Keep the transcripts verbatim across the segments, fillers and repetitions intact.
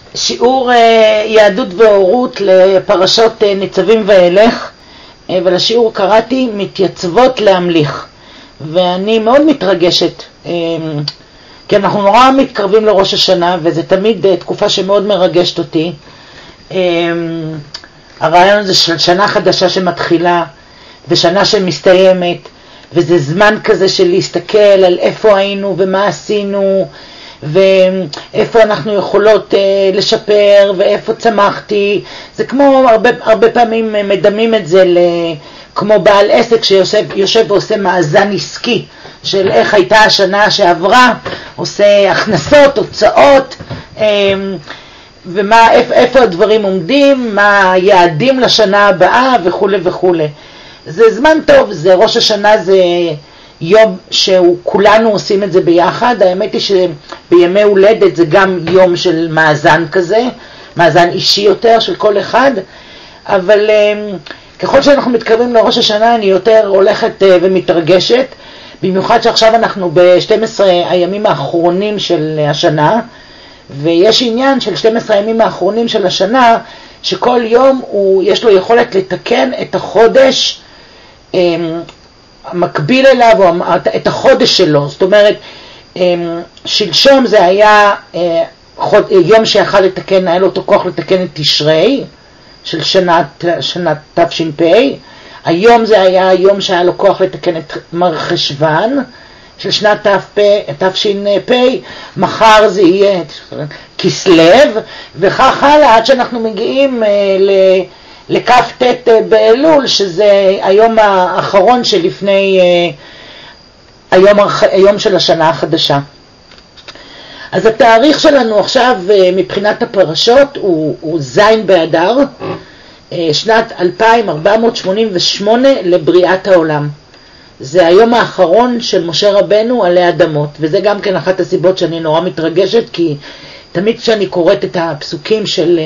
שיעור יהדות והורות לפרשות ניצבים ואילך, ולשיעור קראתי מתייצבות להמליך, ואני מאוד מתרגשת כי אנחנו נורא מתקרבים לראש השנה, וזה תמיד תקופה שמאוד מרגשת אותי. הרעיון הזה של שנה חדשה שמתחילה ושנה שמסתיימת, וזה זמן כזה של להסתכל על איפה היינו ומה עשינו ואיפה אנחנו יכולות uh, לשפר ואיפה צמחתי. זה כמו הרבה, הרבה פעמים מדמים את זה כמו בעל עסק שיושב יושב ועושה מאזן עסקי של איך הייתה השנה שעברה, עושה הכנסות, הוצאות, um, ומה, איפה, איפה הדברים עומדים, מה היעדים לשנה הבאה וכו' וכו'. זה זמן טוב, זה ראש השנה, זה יום שכולנו עושים את זה ביחד. האמת היא שבימי הולדת זה גם יום של מאזן כזה, מאזן אישי יותר של כל אחד, אבל ככל שאנחנו מתקרבים לראש השנה אני יותר הולכת ומתרגשת, במיוחד שעכשיו אנחנו ב-שנים עשר הימים האחרונים של השנה, ויש עניין של שנים עשר הימים האחרונים של השנה, שכל יום הוא, יש לו יכולת לתקן את החודש מקביל אליו, או את החודש שלו. זאת אומרת, שלשום זה היה יום שיכל לתקן, היה לו אותו כוח לתקן את תשרי של שנת, שנת תש"פ. היום זה היה היום שהיה לו כוח לתקן את מרחשוון של שנת תש"פ. מחר זה יהיה כסלו, וכך הלאה עד שאנחנו מגיעים ל... לכף ת' באלול, שזה היום האחרון שלפני היום, היום של השנה החדשה. אז התאריך שלנו עכשיו מבחינת הפרשות הוא, הוא זין באדר, שנת אלפיים ארבע מאות שמונים ושמונה לבריאת העולם. זה היום האחרון של משה רבנו עלי אדמות, וזה גם כן אחת הסיבות שאני נורא מתרגשת, כי תמיד כשאני קוראת את הפסוקים של...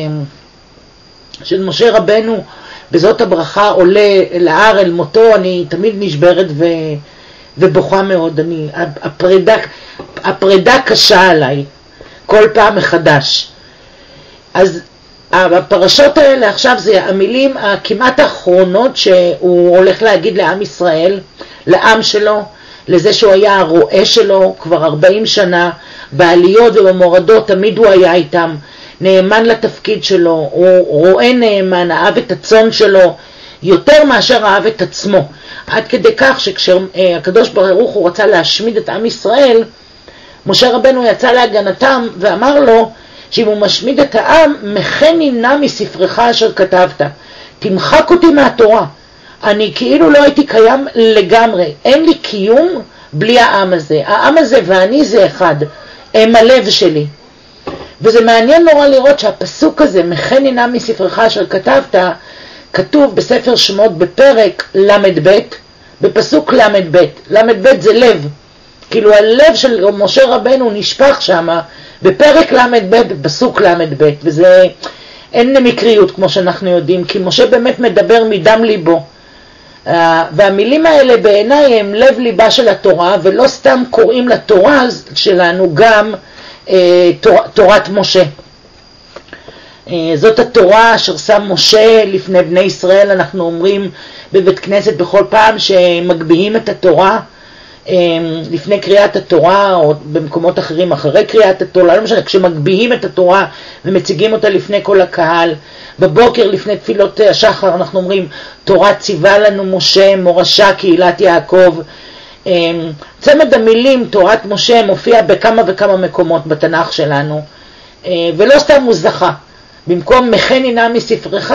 של משה רבנו, בזאת הברכה עולה אל ההר אל מותו, אני תמיד נשברת ו... ובוכה מאוד. אני, הפרידה, הפרידה קשה עליי, כל פעם מחדש. אז הפרשות האלה עכשיו זה המילים הכמעט האחרונות שהוא הולך להגיד לעם ישראל, לעם שלו, לזה שהוא היה הרועה שלו כבר ארבעים שנה, בעליות ובמורדות תמיד הוא היה איתם, נאמן לתפקיד שלו, הוא רואה נאמן, אהב את הצאן שלו יותר מאשר אהב את עצמו, עד כדי כך שכשהקדוש ברוך הוא רצה להשמיד את עם ישראל, משה רבנו יצא להגנתם ואמר לו שאם הוא משמיד את העם, מחני נא מספרך אשר כתבת, תמחק אותי מהתורה, אני כאילו לא הייתי קיים לגמרי, אין לי קיום בלי העם הזה, העם הזה ואני זה אחד, הם הלב שלי. וזה מעניין נורא לראות שהפסוק הזה, מחני נא מספרך אשר כתבת, כתוב בספר שמות בפרק למד ב', בפסוק למד ב'. למד ב' זה לב, כאילו הלב של משה רבנו נשפך שם, בפרק למד ב', בפסוק למד ב', וזה אין מקריות כמו שאנחנו יודעים, כי משה באמת מדבר מדם ליבו. והמילים האלה בעיניי הם לב ליבה של התורה, ולא סתם קוראים לתורה שלנו גם תורת משה. זאת התורה אשר שם משה לפני בני ישראל. אנחנו אומרים בבית כנסת בכל פעם שמגביהים את התורה, לפני קריאת התורה או במקומות אחרים אחרי קריאת התורה, לא משנה, כשמגביהים את התורה ומציגים אותה לפני כל הקהל, בבוקר לפני תפילות השחר אנחנו אומרים תורה ציווה לנו משה מורשה קהילת יעקב. צמד המילים תורת משה מופיע בכמה וכמה מקומות בתנ"ך שלנו, ולא סתם הוא זכה. במקום מחני נא מספרך,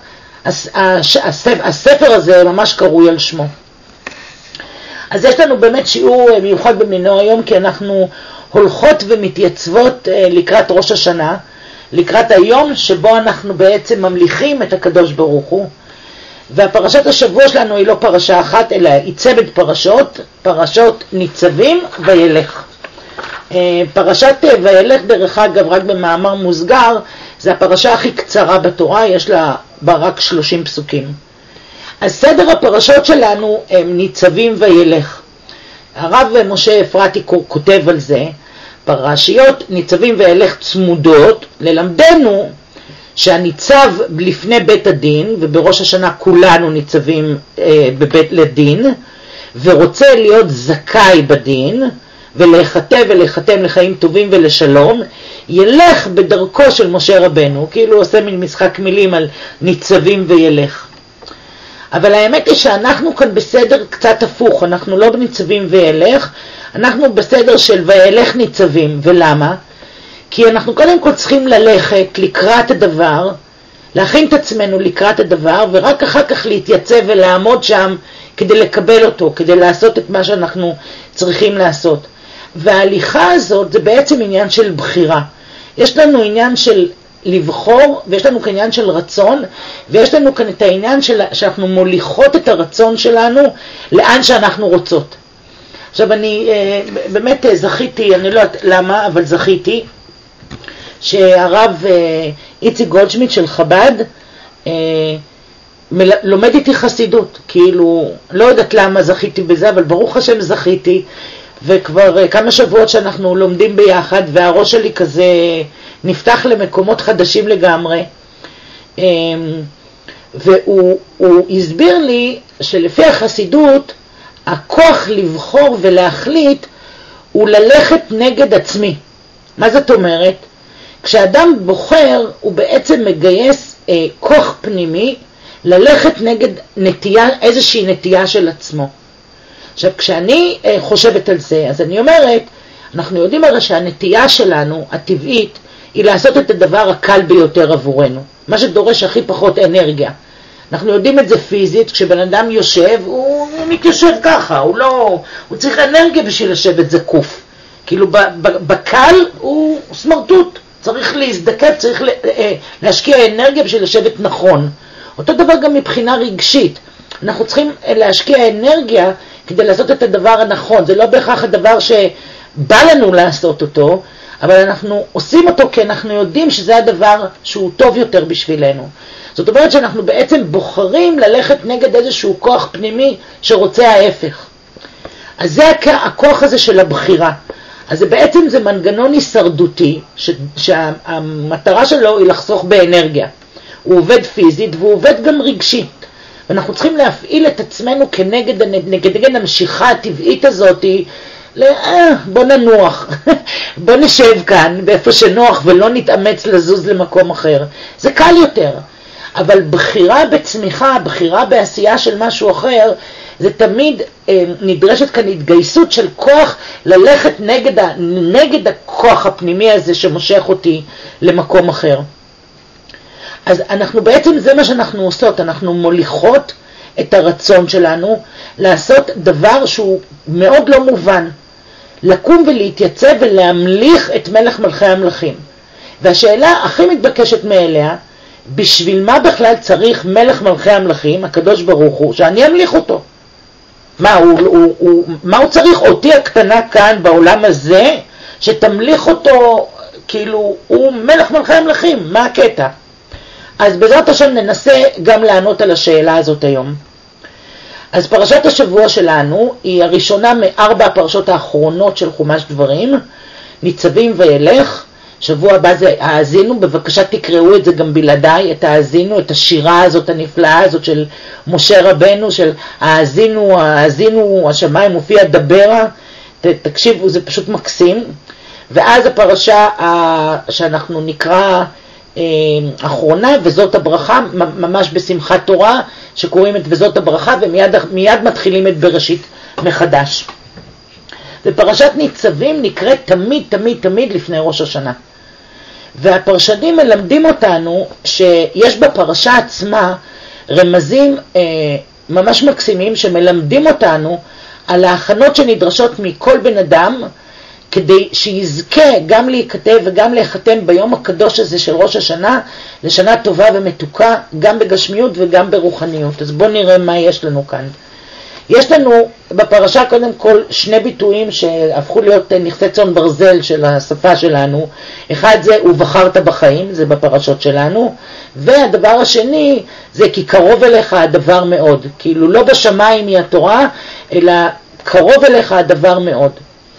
הספר הזה ממש קרוי על שמו. אז יש לנו באמת שיעור מיוחד במינו היום, כי אנחנו הולכות ומתייצבות לקראת ראש השנה, לקראת היום שבו אנחנו בעצם ממליכים את הקדוש ברוך הוא. והפרשת השבוע שלנו היא לא פרשה אחת, אלא היא צמד פרשות, פרשות ניצבים וילך. פרשת וילך, דרך אגב, רק במאמר מוסגר, זה הפרשה הכי קצרה בתורה, יש לה בה רק שלושים פסוקים. אז סדר הפרשות שלנו הם ניצבים וילך. הרב משה אפרתי כותב על זה, פרשיות ניצבים ואילך צמודות ללמדנו שהניצב לפני בית הדין, ובראש השנה כולנו ניצבים אה, בבית לדין, ורוצה להיות זכאי בדין, ולהיחתם ולהיחתם לחיים טובים ולשלום, ילך בדרכו של משה רבנו, כאילו עושה מין משחק מילים על ניצבים וילך. אבל האמת היא שאנחנו כאן בסדר קצת הפוך, אנחנו לא בניצבים וילך, אנחנו בסדר של וילך ניצבים. ולמה? כי אנחנו קודם כל צריכים ללכת לקראת הדבר, להכין את עצמנו לקראת הדבר, ורק אחר כך להתייצב ולעמוד שם כדי לקבל אותו, כדי לעשות את מה שאנחנו צריכים לעשות. וההליכה הזאת זה בעצם עניין של בחירה. יש לנו עניין של לבחור, ויש לנו כעניין של רצון, ויש לנו כאן את העניין של, שאנחנו מוליכות את הרצון שלנו לאן שאנחנו רוצות. עכשיו אני אה, באמת זכיתי, אני לא יודעת למה, אבל זכיתי, שהרב אה, איציק גולדשמיט של חב"ד אה, מל, לומד איתי חסידות, כאילו לא יודעת למה זכיתי בזה, אבל ברוך השם זכיתי, וכבר אה, כמה שבועות שאנחנו לומדים ביחד, והראש שלי כזה נפתח למקומות חדשים לגמרי. אה, והוא הוא הסביר לי שלפי החסידות, הכוח לבחור ולהחליט הוא ללכת נגד עצמי. מה זאת אומרת? כשאדם בוחר הוא בעצם מגייס אה, כוח פנימי ללכת נגד נטייה, איזושהי נטייה של עצמו. עכשיו כשאני אה, חושבת על זה, אז אני אומרת, אנחנו יודעים הרי שהנטייה שלנו, הטבעית, היא לעשות את הדבר הקל ביותר עבורנו. מה שדורש הכי פחות אנרגיה. אנחנו יודעים את זה פיזית, כשבן אדם יושב, הוא מתיישב ככה, הוא לא, הוא צריך אנרגיה בשביל לשבת זקוף. כאילו בקל הוא סמרטוט, צריך להזדקף, צריך להשקיע אנרגיה בשביל לשבת נכון. אותו דבר גם מבחינה רגשית. אנחנו צריכים להשקיע אנרגיה כדי לעשות את הדבר הנכון. זה לא בהכרח הדבר שבא לנו לעשות אותו, אבל אנחנו עושים אותו כי אנחנו יודעים שזה הדבר שהוא טוב יותר בשבילנו. זאת אומרת שאנחנו בעצם בוחרים ללכת נגד איזשהו כוח פנימי שרוצה ההפך. אז זה הכוח הזה של הבחירה. אז זה בעצם זה מנגנון הישרדותי, ש, שהמטרה שלו היא לחסוך באנרגיה. הוא עובד פיזית והוא עובד גם רגשית. ואנחנו צריכים להפעיל את עצמנו כנגד נגד המשיכה הטבעית הזאת, אה, בוא ננוח, בוא נשב כאן באיפה שנוח ולא נתאמץ לזוז למקום אחר. זה קל יותר. אבל בחירה בצמיחה, בחירה בעשייה של משהו אחר, זה תמיד אה, נדרשת כאן התגייסות של כוח ללכת נגד, ה, נגד הכוח הפנימי הזה שמושך אותי למקום אחר. אז אנחנו בעצם זה מה שאנחנו עושות, אנחנו מוליכות את הרצון שלנו לעשות דבר שהוא מאוד לא מובן, לקום ולהתייצב ולהמליך את מלך מלכי המלכים. והשאלה הכי מתבקשת מאליה, בשביל מה בכלל צריך מלך מלכי המלכים, הקדוש ברוך הוא, שאני אמליך אותו? מה הוא, הוא, הוא, מה הוא צריך אותי הקטנה כאן בעולם הזה, שתמליך אותו, כאילו הוא מלך מלכי המלכים, מה הקטע? אז בעזרת השם ננסה גם לענות על השאלה הזאת היום. אז פרשת השבוע שלנו היא הראשונה מארבע הפרשות האחרונות של חומש דברים, ניצבים וילך. שבוע הבא זה האזינו, בבקשה תקראו את זה גם בלעדיי, את האזינו, את השירה הזאת הנפלאה הזאת של משה רבנו, של האזינו, האזינו, השמיים מופיע דברה, ת, תקשיבו, זה פשוט מקסים. ואז הפרשה שאנחנו נקרא אה, אחרונה, וזאת הברכה, ממש בשמחת תורה, שקוראים את וזאת הברכה, ומיד מיד מתחילים את בראשית מחדש. ופרשת ניצבים נקראת תמיד, תמיד, תמיד לפני ראש השנה. והפרשנים מלמדים אותנו שיש בפרשה עצמה רמזים אה, ממש מקסימים שמלמדים אותנו על ההכנות שנדרשות מכל בן אדם כדי שיזכה גם להיכתב וגם להיחתם ביום הקדוש הזה של ראש השנה לשנה טובה ומתוקה גם בגשמיות וגם ברוחניות. אז בואו נראה מה יש לנו כאן. יש לנו בפרשה קודם כל שני ביטויים שהפכו להיות נכסי צאן ברזל של השפה שלנו. אחד זה ובחרת בחיים, זה בפרשות שלנו, והדבר השני זה כי קרוב אליך הדבר מאוד, כאילו לא בשמיים היא התורה אלא קרוב אליך הדבר מאוד.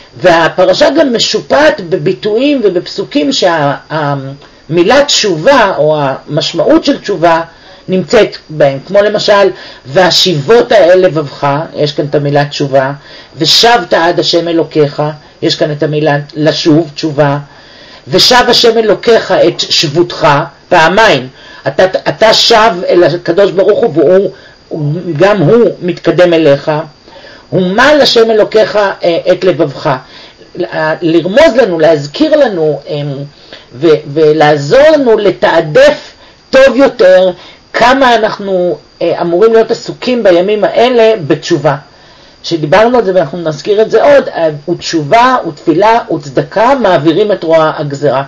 והפרשה גם משופעת בביטויים ובפסוקים שהמילה תשובה או המשמעות של תשובה נמצאת בהם, כמו למשל, והשיבות האל לבבך, יש כאן את המילה תשובה, ושבת עד השם אלוקיך, יש כאן את המילה לשוב, תשובה, ושב השם אלוקיך את שבותך, פעמיים, אתה, אתה שב אל הקדוש ברוך הוא, והוא, גם הוא מתקדם אליך, ומל השם אלוקיך את לבבך, לרמוז לנו, להזכיר לנו, ו, ולעזור לנו לתעדף טוב יותר, כמה אנחנו אמורים להיות עסוקים בימים האלה בתשובה. שדיברנו על זה ואנחנו נזכיר את זה עוד, ותשובה ותפילה וצדקה מעבירים את רוע הגזרה.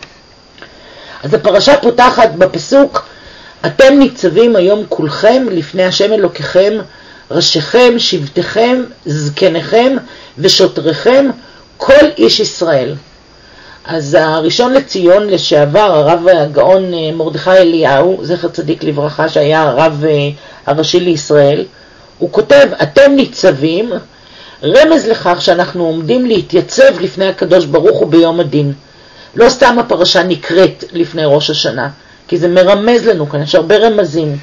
אז הפרשה פותחת בפסוק, אתם ניצבים היום כולכם לפני השם אלוקיכם, ראשיכם, שבטיכם, זקניכם ושוטריכם, כל איש ישראל. אז הראשון לציון לשעבר, הרב הגאון מרדכי אליהו, זכר צדיק לברכה, שהיה הרב הראשי לישראל, הוא כותב, אתם ניצבים, רמז לכך שאנחנו עומדים להתייצב לפני הקדוש ברוך הוא ביום הדין. לא סתם הפרשה נקראת לפני ראש השנה, כי זה מרמז לנו כאן, יש הרבה רמזים.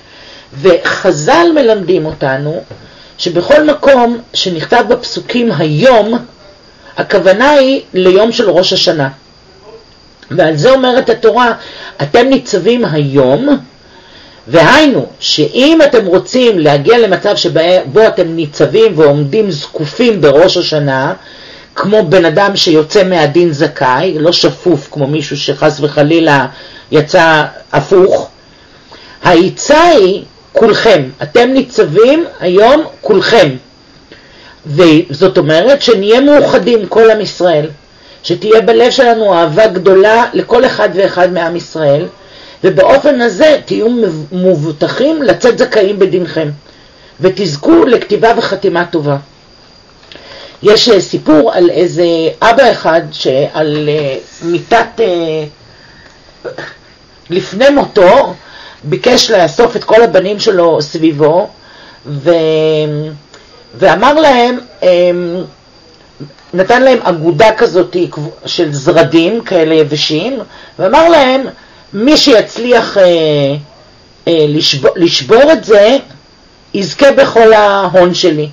וחז"ל מלמדים אותנו שבכל מקום שנכתב בפסוקים היום, הכוונה היא ליום של ראש השנה. ועל זה אומרת התורה, אתם ניצבים היום, והיינו שאם אתם רוצים להגיע למצב שבו אתם ניצבים ועומדים זקופים בראש השנה, כמו בן אדם שיוצא מהדין זכאי, לא שפוף כמו מישהו שחס וחלילה יצא הפוך, העיצה היא כולכם, אתם ניצבים היום כולכם. וזאת אומרת שנהיה מאוחדים כל עם ישראל, שתהיה בלב שלנו אהבה גדולה לכל אחד ואחד מעם ישראל, ובאופן הזה תהיו מובטחים לצאת זכאים בדינכם, ותזכו לכתיבה וחתימה טובה. יש סיפור על איזה אבא אחד שעל מיטת, לפני מותו, ביקש לאסוף את כל הבנים שלו סביבו, ו... ואמר להם, נתן להם אגודה כזאת של זרדים כאלה יבשים, ואמר להם, מי שיצליח אה, אה, לשבור, לשבור את זה, יזכה בכל ההון שלי.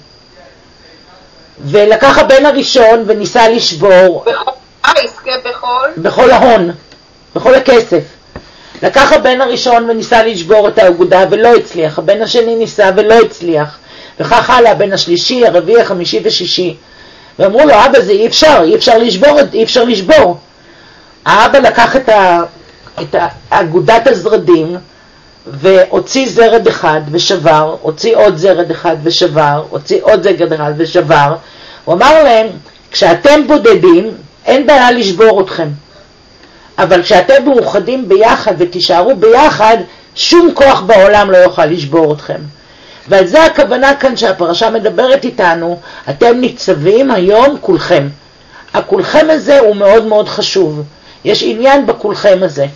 ולקח הבן הראשון וניסה לשבור. אה, יזכה בכל? בכל ההון, בכל הכסף. לקח הבן הראשון וניסה לשבור את האגודה ולא הצליח. הבן השני ניסה ולא הצליח. וכך הלאה, הבן השלישי, הרביעי, החמישי ושישי. ואמרו לו, אבא, זה אי אפשר, אי אפשר לשבור, אי אפשר לשבור. האבא לקח את ה... את אגודת הזרדים, והוציא זרד אחד ושבר, הוציא עוד זרד אחד ושבר, הוציא עוד זרד אחד ושבר. הוא אמר להם, כשאתם בודדים, אין בעיה לשבור אתכם. אבל כשאתם מאוחדים ביחד ותישארו ביחד, שום כוח בעולם לא יוכל לשבור אתכם. ועל זה הכוונה כאן שהפרשה מדברת איתנו, אתם ניצבים היום כולכם. הכולכם הזה הוא מאוד מאוד חשוב. יש עניין בכולכם הזה.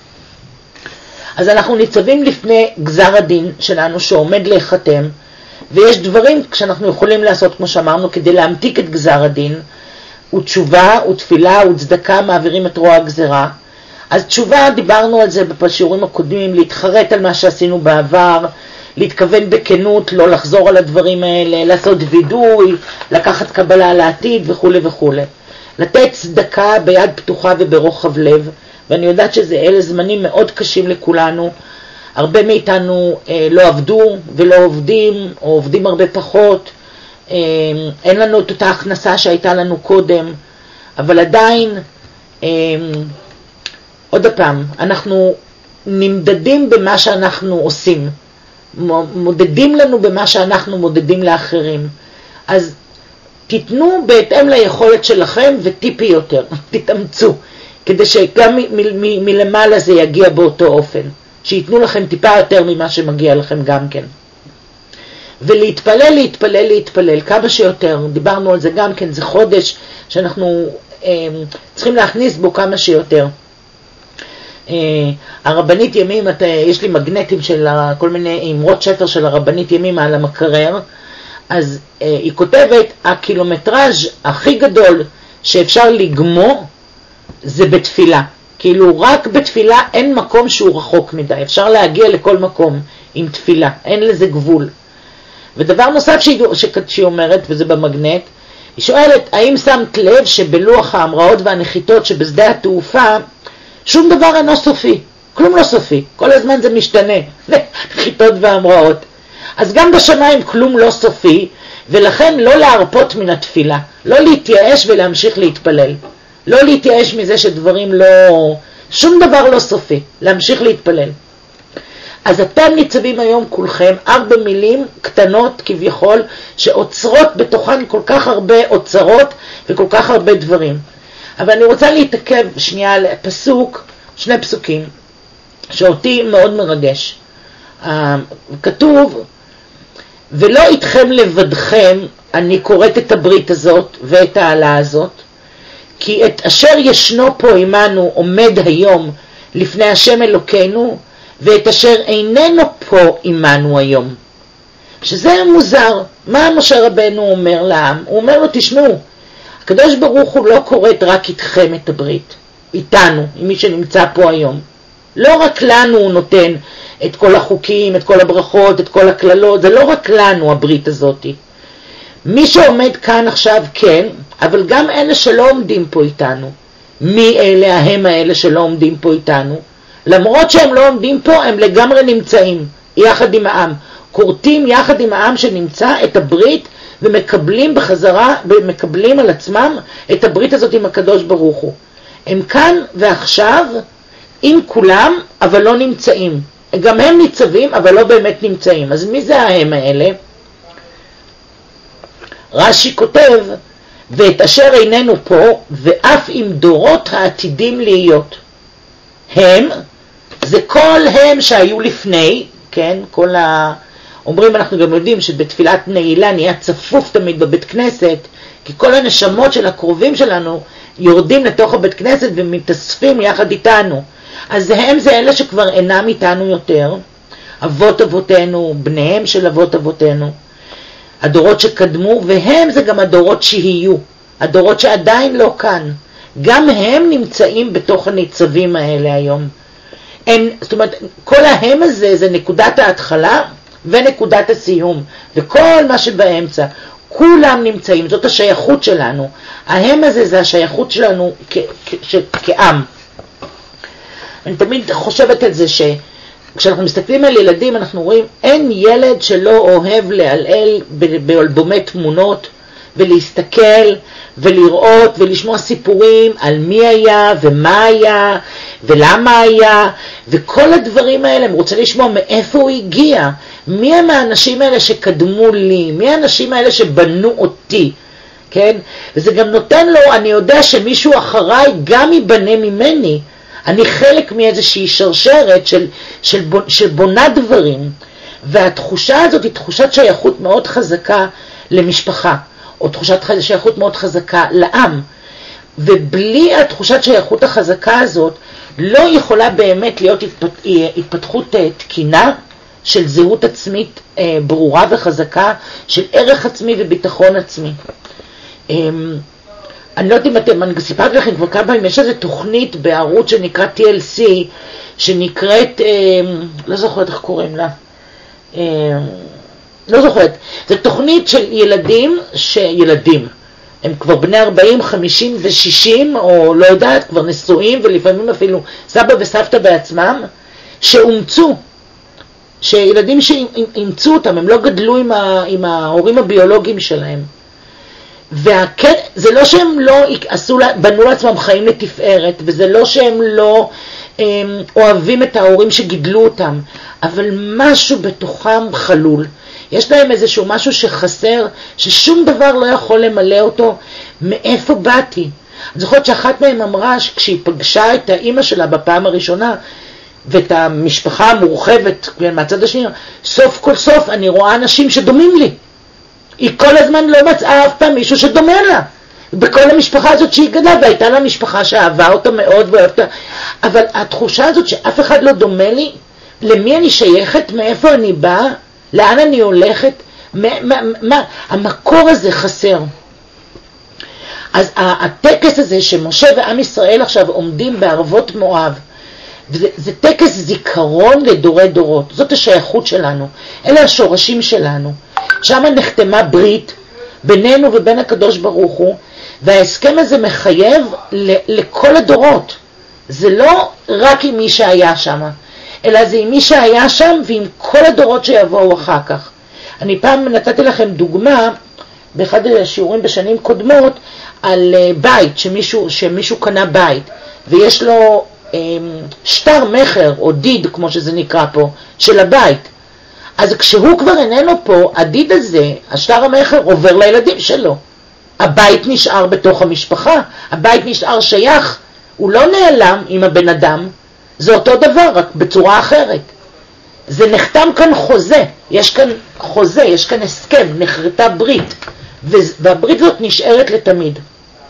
אז אנחנו ניצבים לפני גזר הדין שלנו שעומד להיחתם, ויש דברים שאנחנו יכולים לעשות, כמו שאמרנו, כדי להמתיק את גזר הדין, ותשובה ותפילה וצדקה מעבירים את רוע הגזרה. אז תשובה, דיברנו על זה בשיעורים הקודמים, להתחרט על מה שעשינו בעבר, להתכוון בכנות, לא לחזור על הדברים האלה, לעשות וידוי, לקחת קבלה לעתיד וכו' וכו'. לתת צדקה ביד פתוחה וברוחב לב, ואני יודעת שזה אלה זמנים מאוד קשים לכולנו. הרבה מאיתנו אה, לא עבדו ולא עובדים, או עובדים הרבה פחות. אה, אין לנו את אותה הכנסה שהייתה לנו קודם, אבל עדיין, אה, עוד פעם, אנחנו נמדדים במה שאנחנו עושים. מודדים לנו במה שאנחנו מודדים לאחרים. אז תיתנו בהתאם ליכולת שלכם וטיפי יותר, תתאמצו. כדי שגם מלמעלה זה יגיע באותו אופן, שיתנו לכם טיפה יותר ממה שמגיע לכם גם כן. ולהתפלל, להתפלל, להתפלל, כמה שיותר, דיברנו על זה גם כן, זה חודש שאנחנו אה, צריכים להכניס בו כמה שיותר. אה, הרבנית ימים, את, יש לי מגנטים של כל מיני אמרות שפר של הרבנית ימים על המקרר, אז אה, היא כותבת, הקילומטראז' הכי גדול שאפשר לגמו זה בתפילה. כאילו רק בתפילה אין מקום שהוא רחוק מדי, אפשר להגיע לכל מקום עם תפילה, אין לזה גבול. ודבר נוסף שהיא, שהיא אומרת, וזה במגנט, היא שואלת, האם שמת לב שבלוח ההמראות והנחיתות שבשדה התעופה, שום דבר אינו סופי, כלום לא סופי, כל הזמן זה משתנה, נחיתות והמראות. אז גם בשמיים כלום לא סופי, ולכן לא להרפות מן התפילה, לא להתייאש ולהמשיך להתפלל. לא להתייאש מזה שדברים לא, שום דבר לא סופי, להמשיך להתפלל. אז אתם ניצבים היום כולכם, ארבע מילים קטנות כביכול, שעוצרות בתוכן כל כך הרבה אוצרות וכל כך הרבה דברים. אבל אני רוצה להתעכב שנייה על פסוק, שני פסוקים, שאותי מאוד מרגש. כתוב, ולא איתכם לבדכם, אני קוראת את הברית הזאת ואת העלה הזאת, כי את אשר ישנו פה עמנו עומד היום לפני השם אלוקינו, ואת אשר איננו פה עמנו היום. שזה מוזר. מה משה רבנו אומר לעם? הוא אומר לו, תשמעו, הקדוש ברוך הוא לא קוראת רק איתכם את הברית, איתנו, עם מי שנמצא פה היום. לא רק לנו הוא נותן את כל החוקים, את כל הברכות, את כל הכללות, זה לא רק לנו הברית הזאת. מי שעומד כאן עכשיו כן, אבל גם אלה שלא עומדים פה איתנו. מי אלה ההם האלה שלא עומדים פה איתנו? למרות שהם לא עומדים פה, הם לגמרי נמצאים יחד עם העם. קורטים יחד עם העם שנמצא את הברית ומקבלים בחזרה, ומקבלים על עצמם את הברית הזאת עם הקדוש ברוך הוא. הם כאן ועכשיו עם כולם, אבל לא נמצאים. גם הם ניצבים, אבל לא באמת נמצאים. אז מי זה ההם האלה? רש"י כותב, ואת אשר איננו פה, ואף עם דורות העתידים להיות. הם, זה כל הם שהיו לפני, כן, כל ה... אומרים, אנחנו גם יודעים שבתפילת נעילה נהיה צפוף תמיד בבית כנסת, כי כל הנשמות של הקרובים שלנו יורדים לתוך הבית כנסת ומתאספים יחד איתנו. אז הם זה אלה שכבר אינם איתנו יותר, אבות אבותינו, בניהם של אבות אבותינו, הדורות שקדמו, והם זה גם הדורות שיהיו, הדורות שעדיין לא כאן. גם הם נמצאים בתוך הניצבים האלה היום. אין, זאת אומרת, כל ההם הזה זה נקודת ההתחלה ונקודת הסיום, וכל מה שבאמצע, כולם נמצאים, זאת השייכות שלנו. ההם הזה זה השייכות שלנו כ- כ- כעם. אני תמיד חושבת על זה שכשאנחנו מסתכלים על ילדים, אנחנו רואים, אין ילד שלא אוהב להלעל באלבומי תמונות, ולהסתכל ולראות ולשמוע סיפורים על מי היה ומה היה ולמה היה, וכל הדברים האלה. הם רוצים לשמוע מאיפה הוא הגיע, מי הם האנשים האלה שקדמו לי, מי האנשים האלה שבנו אותי, כן? וזה גם נותן לו, אני יודע שמישהו אחריי גם ייבנה ממני, אני חלק מאיזושהי שרשרת של, של, של בונה דברים, והתחושה הזאת היא תחושת שייכות מאוד חזקה למשפחה, או תחושת שייכות מאוד חזקה לעם. ובלי התחושת שייכות החזקה הזאת, לא יכולה באמת להיות התפתחות תקינה של זהות עצמית ברורה וחזקה, של ערך עצמי וביטחון עצמי. אני לא יודעת אם אתם, אני סיפרתי לכם כבר כמה פעמים, יש איזו תוכנית בערוץ שנקרא טי אל סי, שנקראת, לא זוכרת איך קוראים לה, לא זוכרת, זו תוכנית של ילדים, שילדים, הם כבר בני ארבעים, חמישים ושישים, או לא יודעת, כבר נשואים, ולפעמים אפילו סבא וסבתא בעצמם, שאומצו, שילדים שאימצו אותם, הם לא גדלו עם, ה, עם ההורים הביולוגיים שלהם. וזה לא שהם לא עשו, בנו לעצמם חיים לתפארת, וזה לא שהם לא הם, אוהבים את ההורים שגידלו אותם, אבל משהו בתוכם חלול. יש להם איזשהו משהו שחסר, ששום דבר לא יכול למלא אותו. מאיפה באתי? אני זוכרת שאחת מהם אמרה שכשהיא פגשה את האמא שלה בפעם הראשונה, ואת המשפחה המורחבת מהצד השני, סוף כל סוף אני רואה אנשים שדומים לי. היא כל הזמן לא מצאה אף פעם מישהו שדומה לה. בכל המשפחה הזאת שהיא גדלה, והייתה לה משפחה שאהבה אותה מאוד ואהבת, אבל התחושה הזאת שאף אחד לא דומה לי, למי אני שייכת, מאיפה אני באה, לאן אני הולכת, מה, מה, מה, המקור הזה חסר. אז הטקס הזה שמשה ועם ישראל עכשיו עומדים בערבות מואב, וזה, זה טקס זיכרון לדורי דורות, זאת השייכות שלנו, אלה השורשים שלנו. שם נחתמה ברית בינינו ובין הקדוש ברוך הוא, וההסכם הזה מחייב לכל הדורות. זה לא רק עם מי שהיה שם, אלא זה עם מי שהיה שם ועם כל הדורות שיבואו אחר כך. אני פעם נתתי לכם דוגמה, באחד השיעורים בשנים קודמות, על בית, שמישהו, שמישהו קנה בית, ויש לו שטר מחר או דיד, כמו שזה נקרא פה, של הבית. אז כשהוא כבר איננו פה, הדיד הזה, השטר המחר, עובר לילדים שלו. הבית נשאר בתוך המשפחה, הבית נשאר שייך, הוא לא נעלם עם הבן אדם, זה אותו דבר, רק בצורה אחרת. זה נחתם כאן חוזה, יש כאן חוזה, יש כאן הסכם, נחרטה ברית, והברית זאת נשארת לתמיד.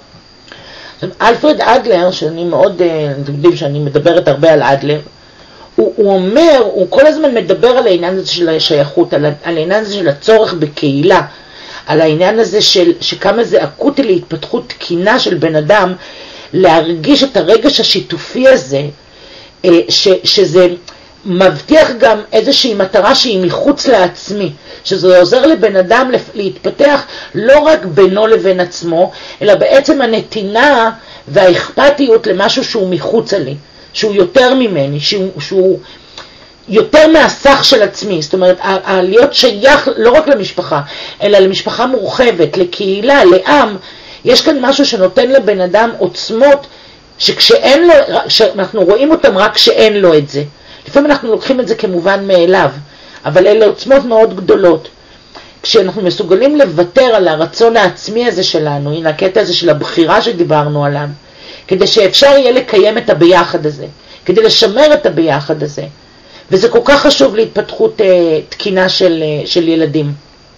אלפרד אדלר, שאני מאוד, אתם יודעים שאני מדברת הרבה על אדלר, הוא, הוא אומר, הוא כל הזמן מדבר על העניין הזה של השייכות, על, על העניין הזה של הצורך בקהילה, על העניין הזה של שכמה זה אקוטי להתפתחות תקינה של בן אדם, להרגיש את הרגש השיתופי הזה, ש, שזה מבטיח גם איזושהי מטרה שהיא מחוץ לעצמי, שזה עוזר לבן אדם להתפתח לא רק בינו לבין עצמו, אלא בעצם הנתינה והאכפתיות למשהו שהוא מחוץ לי, שהוא יותר ממני, שהוא, שהוא יותר מהסך של עצמי. זאת אומרת, להיות שייך לא רק למשפחה, אלא למשפחה מורחבת, לקהילה, לעם. יש כאן משהו שנותן לבן אדם עוצמות שכשאין לו, שאנחנו רואים אותם רק כשאין לו את זה. לפעמים אנחנו לוקחים את זה כמובן מאליו, אבל אלה עוצמות מאוד גדולות. כשאנחנו מסוגלים לוותר על הרצון העצמי הזה שלנו, הנה הקטע הזה של הבחירה שדיברנו עליו, כדי שאפשר יהיה לקיים את הביחד הזה, כדי לשמר את הביחד הזה. וזה כל כך חשוב להתפתחות אה, תקינה של, אה, של ילדים.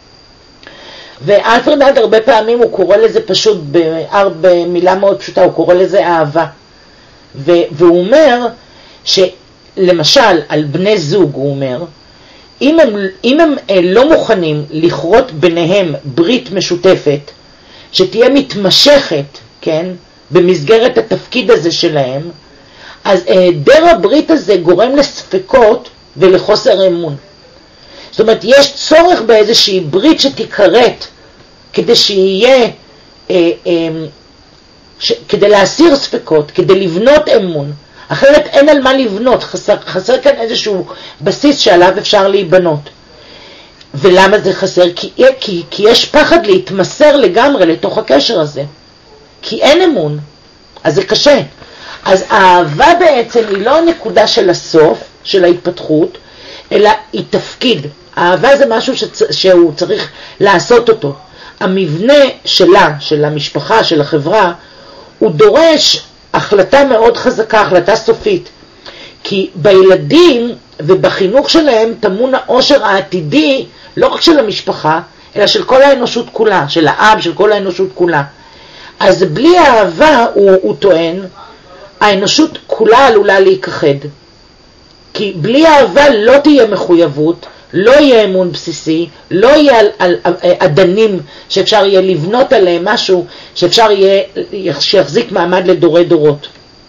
ואלפרד אדלר הרבה פעמים הוא קורא לזה פשוט, במילה מאוד פשוטה, הוא קורא לזה אהבה. ו, והוא אומר שלמשל על בני זוג, הוא אומר, אם הם, אם הם לא מוכנים לכרות ביניהם ברית משותפת, שתהיה מתמשכת, כן, במסגרת התפקיד הזה שלהם, אז היעדר הברית הזה גורם לספקות ולחוסר אמון. זאת אומרת, יש צורך באיזושהי ברית שתיקראת, כדי שיהיה, אה, אה, ש, כדי להסיר ספקות, כדי לבנות אמון. אחרת אין על מה לבנות, חסר, חסר כאן איזשהו בסיס שעליו אפשר להיבנות. ולמה זה חסר? כי, כי, כי יש פחד להתמסר לגמרי לתוך הקשר הזה. כי אין אמון, אז זה קשה. אז האהבה בעצם היא לא הנקודה של הסוף, של ההתפתחות, אלא היא תפקיד. האהבה זה משהו שצ... שהוא צריך לעשות אותו. המבנה שלה, של המשפחה, של החברה, הוא דורש החלטה מאוד חזקה, החלטה סופית. כי בילדים ובחינוך שלהם טמון העושר העתידי, לא רק של המשפחה, אלא של כל האנושות כולה, של העם, של כל האנושות כולה. אז בלי האהבה, הוא, הוא טוען, האנושות כולה עלולה להיכחד. כי בלי אהבה לא תהיה מחויבות, לא יהיה אמון בסיסי, לא יהיה על, על, על אדנים שאפשר יהיה לבנות עליהם משהו שאפשר יהיה, שיחזיק מעמד לדורי דורות.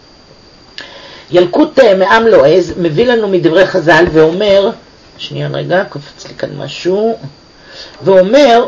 ילקוט מעם לועז מביא לנו מדברי חז"ל ואומר, שנייה רגע, קופץ לי כאן משהו, ואומר,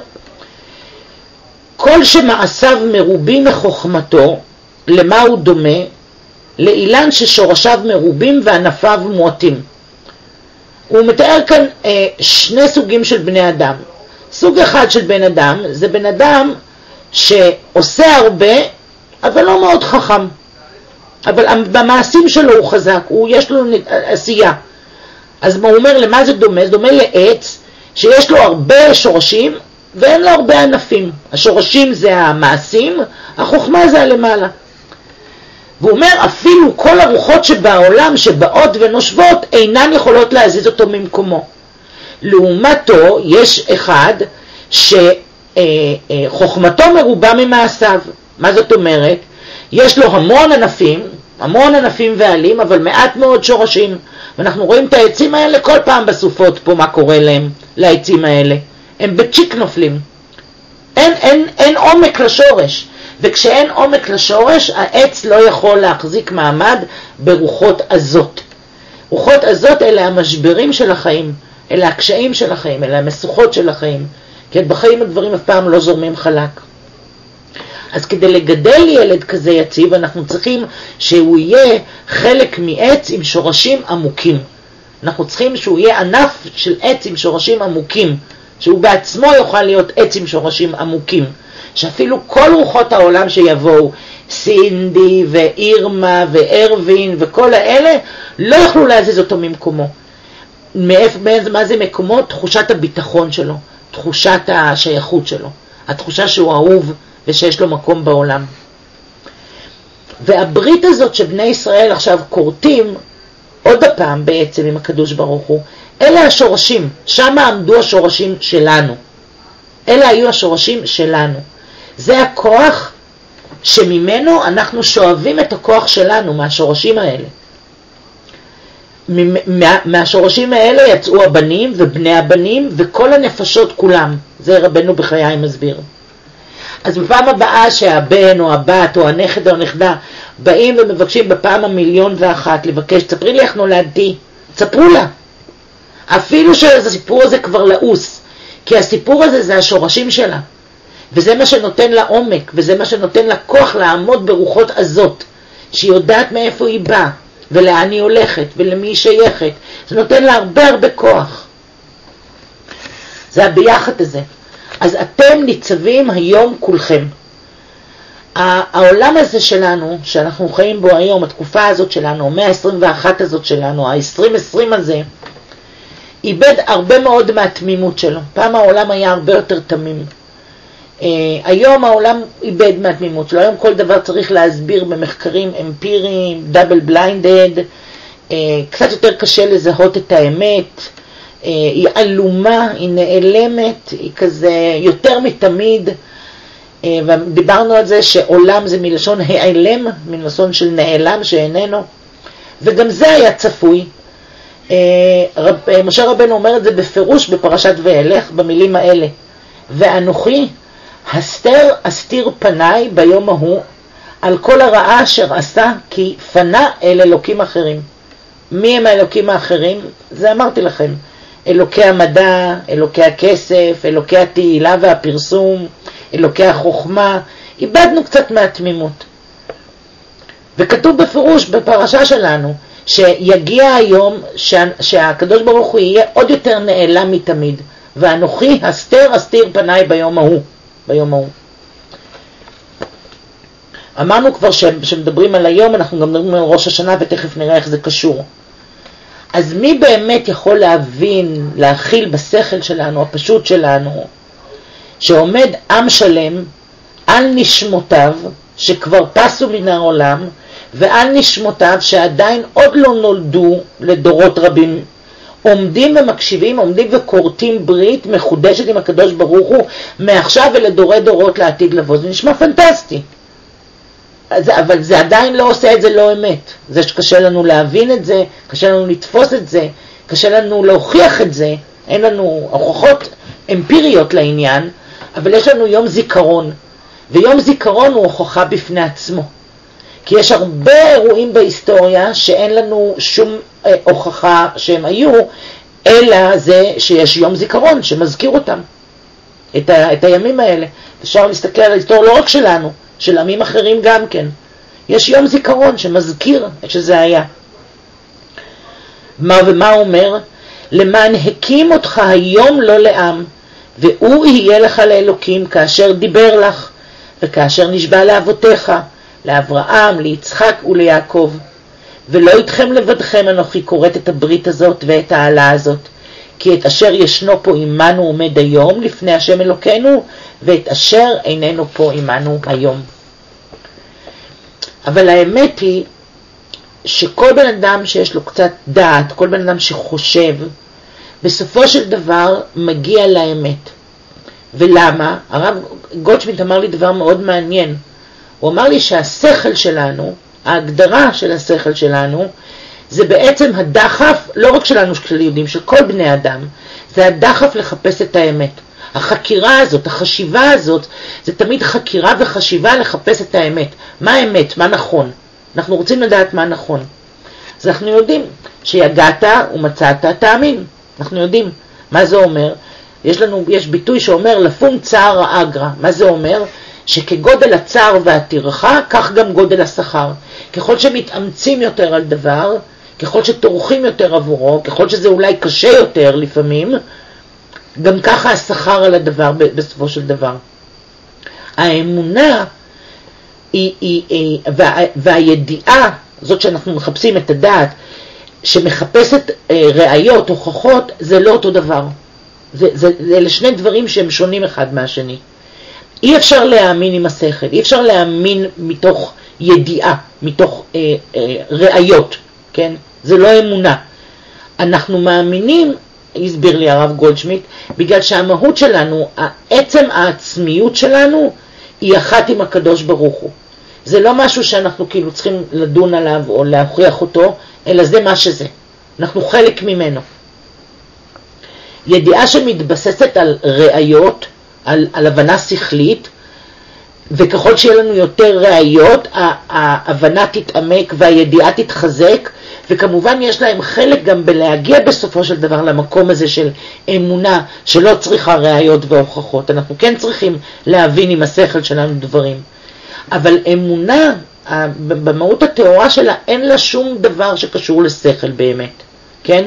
כל שמעשיו מרובים מחוכמתו, למה הוא דומה? לאילן ששורשיו מרובים וענפיו מועטים. הוא מתאר כאן אה, שני סוגים של בני אדם. סוג אחד של בן אדם זה בן אדם שעושה הרבה אבל לא מאוד חכם. אבל במעשים שלו הוא חזק, הוא יש לו עשייה. אז הוא אומר למה זה דומה? זה דומה לעץ שיש לו הרבה שורשים ואין לו הרבה ענפים. השורשים זה המעשים, החוכמה זה הלמעלה. והוא אומר, אפילו כל הרוחות שבעולם שבאות ונושבות אינן יכולות להזיז אותו ממקומו. לעומתו יש אחד שחוכמתו מרובה ממעשיו. מה זאת אומרת? יש לו המון ענפים, המון ענפים ועלים, אבל מעט מאוד שורשים. ואנחנו רואים את העצים האלה כל פעם בסופות פה, מה קורה להם, לעצים האלה. הם בצ'יק נופלים. אין, אין, אין עומק לשורש. וכשאין עומק לשורש, העץ לא יכול להחזיק מעמד ברוחות עזות. רוחות עזות אלה המשברים של החיים, אלה הקשיים של החיים, אלה המסוכות של החיים. כי בחיים הדברים אף פעם לא זורמים חלק. אז כדי לגדל ילד כזה יציב, אנחנו צריכים שהוא יהיה חלק מעץ עם שורשים עמוקים. אנחנו צריכים שהוא יהיה ענף של עץ עם שורשים עמוקים, שהוא בעצמו יוכל להיות עץ עם שורשים עמוקים. שאפילו כל רוחות העולם שיבואו, סינדי ואירמה וארווין וכל האלה, לא יוכלו להזיז אותו ממקומו. מה זה מקומו? תחושת הביטחון שלו, תחושת השייכות שלו, התחושה שהוא אהוב ושיש לו מקום בעולם. והברית הזאת שבני ישראל עכשיו קורטים, עוד הפעם בעצם עם הקדוש ברוך הוא, אלה השורשים, שם עמדו השורשים שלנו. אלה היו השורשים שלנו. זה הכוח שממנו אנחנו שואבים את הכוח שלנו, מהשורשים האלה. מה, מהשורשים האלה יצאו הבנים ובני הבנים וכל הנפשות כולם. זה רבנו בחיי מסביר. אז בפעם הבאה שהבן או הבת או הנכד או הנכדה באים ומבקשים בפעם המיליון ואחת לבקש, תספרי לי איך נולדתי, תספרו לה. אפילו שהסיפור הזה כבר לעוס, כי הסיפור הזה זה השורשים שלה. וזה מה שנותן לה עומק, וזה מה שנותן לה כוח לעמוד ברוחות עזות, שהיא יודעת מאיפה היא באה, ולאן היא הולכת, ולמי היא שייכת. זה נותן לה הרבה הרבה כוח. זה הביחד הזה. אז אתם ניצבים היום כולכם. העולם הזה שלנו, שאנחנו חיים בו היום, התקופה הזאת שלנו, המאה ה-עשרים ואחת הזאת שלנו, ה-עשרים עשרים הזה, איבד הרבה מאוד מהתמימות שלו. פעם העולם היה הרבה יותר תמים. Uh, היום העולם איבד מהתמימות שלו. היום כל דבר צריך להסביר במחקרים אמפיריים, דאבל בליינדד, uh, קצת יותר קשה לזהות את האמת, uh, היא אלומה, היא נעלמת, היא כזה יותר מתמיד, uh, ודיברנו על זה שעולם זה מלשון העלם, מלשון של נעלם שאיננו, וגם זה היה צפוי. Uh, רב, uh, משה רבנו אומר את זה בפירוש בפרשת ואלך, במילים האלה, ואנוכי הסתר אסתיר פניי ביום ההוא על כל הרעה אשר עשה, כי פנה אל אלוקים אחרים. מי הם האלוקים האחרים? זה אמרתי לכם. אלוקי המדע, אלוקי הכסף, אלוקי התהילה והפרסום, אלוקי החוכמה. איבדנו קצת מהתמימות. וכתוב בפירוש בפרשה שלנו, שיגיע היום שה, שהקדוש ברוך הוא יהיה עוד יותר נעלם מתמיד. ואנוכי הסתר אסתיר פניי ביום ההוא. ביום ההוא. אמרנו כבר שמדברים על היום, אנחנו גם מדברים על ראש השנה ותכף נראה איך זה קשור. אז מי באמת יכול להבין, להכיל בשכל שלנו, הפשוט שלנו, שעומד עם שלם על נשמותיו שכבר פסו מן העולם, ועל נשמותיו שעדיין עוד לא נולדו לדורות רבים, עומדים ומקשיבים, עומדים וקורטים ברית מחודשת עם הקדוש ברוך הוא, מעכשיו ולדורי דורות לעתיד לבוא. זה נשמע פנטסטי. אבל זה עדיין לא עושה את זה לא אמת. זה שקשה לנו להבין את זה, קשה לנו לתפוס את זה, קשה לנו להוכיח את זה, אין לנו הוכחות אמפיריות לעניין, אבל יש לנו יום זיכרון, ויום זיכרון הוא הוכחה בפני עצמו. כי יש הרבה אירועים בהיסטוריה שאין לנו שום אה, הוכחה שהם היו, אלא זה שיש יום זיכרון שמזכיר אותם, את, ה, את הימים האלה. אפשר להסתכל על ההיסטוריה לא רק שלנו, של עמים אחרים גם כן. יש יום זיכרון שמזכיר שזה היה. מה ומה הוא אומר? למען הקים אותך היום לא לעם, והוא יהיה לך לאלוקים כאשר דיבר לך, וכאשר נשבע לאבותיך, לאברהם, ליצחק וליעקב. ולא איתכם לבדכם אנוכי קוראת את הברית הזאת ואת העלה הזאת, כי את אשר ישנו פה עמנו עומד היום לפני השם אלוקינו, ואת אשר איננו פה עמנו היום. אבל האמת היא שכל בן אדם שיש לו קצת דעת, כל בן אדם שחושב, בסופו של דבר מגיע לאמת. ולמה? הרב גולדשמידט אמר לי דבר מאוד מעניין. הוא אמר לי שהשכל שלנו, ההגדרה של השכל שלנו, זה בעצם הדחף, לא רק שלנו של יהודים, של כל בני אדם, זה הדחף לחפש את האמת. החקירה הזאת, החשיבה הזאת, זה תמיד חקירה וחשיבה לחפש את האמת. מה האמת? מה נכון? אנחנו רוצים לדעת מה נכון. אז אנחנו יודעים שיגעת ומצאת תאמין. אנחנו יודעים. מה זה אומר? יש לנו, יש ביטוי שאומר לפום צער אגרא. מה זה אומר? שכגודל הצער והטרחה, כך גם גודל השכר. ככל שמתאמצים יותר על דבר, ככל שתורכים יותר עבורו, ככל שזה אולי קשה יותר לפעמים, גם ככה השכר על הדבר בסופו של דבר. האמונה היא, היא, היא, וה, והידיעה, זאת שאנחנו מחפשים את הדעת, שמחפשת אה, ראיות, הוכחות, זה לא אותו דבר. זה, זה, זה אלה שני דברים שהם שונים אחד מהשני. אי אפשר להאמין עם השכל, אי אפשר להאמין מתוך ידיעה, מתוך אה, אה, ראיות, כן? זה לא אמונה. אנחנו מאמינים, הסביר לי הרב גולדשמיט, בגלל שהמהות שלנו, עצם העצמיות שלנו, היא אחת עם הקדוש ברוך הוא. זה לא משהו שאנחנו כאילו צריכים לדון עליו או להוכיח אותו, אלא זה מה שזה. אנחנו חלק ממנו. ידיעה שמתבססת על ראיות, על, על הבנה שכלית, וככל שיהיה לנו יותר ראיות, ההבנה תתעמק והידיעה תתחזק, וכמובן יש להם חלק גם בלהגיע בסופו של דבר למקום הזה של אמונה שלא צריכה ראיות והוכחות. אנחנו כן צריכים להבין עם השכל שלנו דברים. אבל אמונה, במהות התיאורה שלה, אין לה שום דבר שקשור לשכל באמת. כן?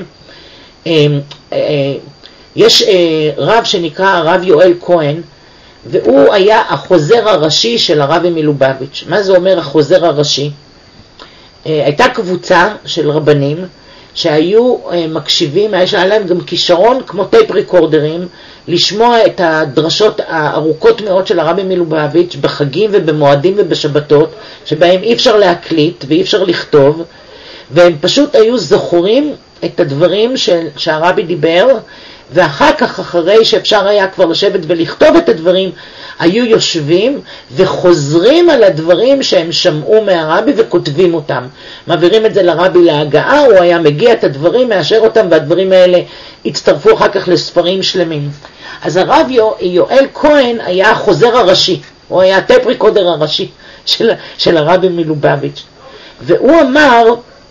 יש רב שנקרא הרב יואל כהן, והוא היה החוזר הראשי של הרבי מלובביץ'. מה זה אומר החוזר הראשי? הייתה קבוצה של רבנים שהיו מקשיבים, היה להם גם כישרון כמו טייפ ריקורדרים, לשמוע את הדרשות הארוכות מאוד של הרבי מלובביץ' בחגים ובמועדים ובשבתות, שבהם אי אפשר להקליט ואי אפשר לכתוב, והם פשוט היו זוכרים את הדברים של, שהרבי דיבר, ואחר כך, אחרי שאפשר היה כבר לשבת ולכתוב את הדברים, היו יושבים וחוזרים על הדברים שהם שמעו מהרבי וכותבים אותם. מעבירים את זה לרבי להגעה, הוא היה מגיע את הדברים, מאשר אותם, והדברים האלה הצטרפו אחר כך לספרים שלמים. אז הרב יואל כהן היה החוזר הראשי, הוא היה הטייפ ריקורדר הראשי של, של הרבי מלובביץ'. והוא אמר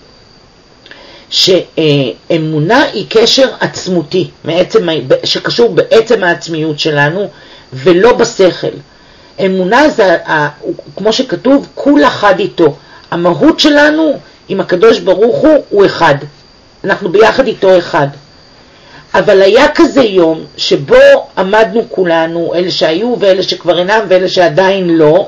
שאמונה היא קשר עצמותי, מעצם, שקשור בעצם העצמיות שלנו, ולא בשכל. אמונה זה, כמו שכתוב, כול אחד איתו. המהות שלנו עם הקדוש ברוך הוא הוא אחד. אנחנו ביחד איתו אחד. אבל היה כזה יום שבו עמדנו כולנו, אלה שהיו ואלה שכבר אינם ואלה שעדיין לא,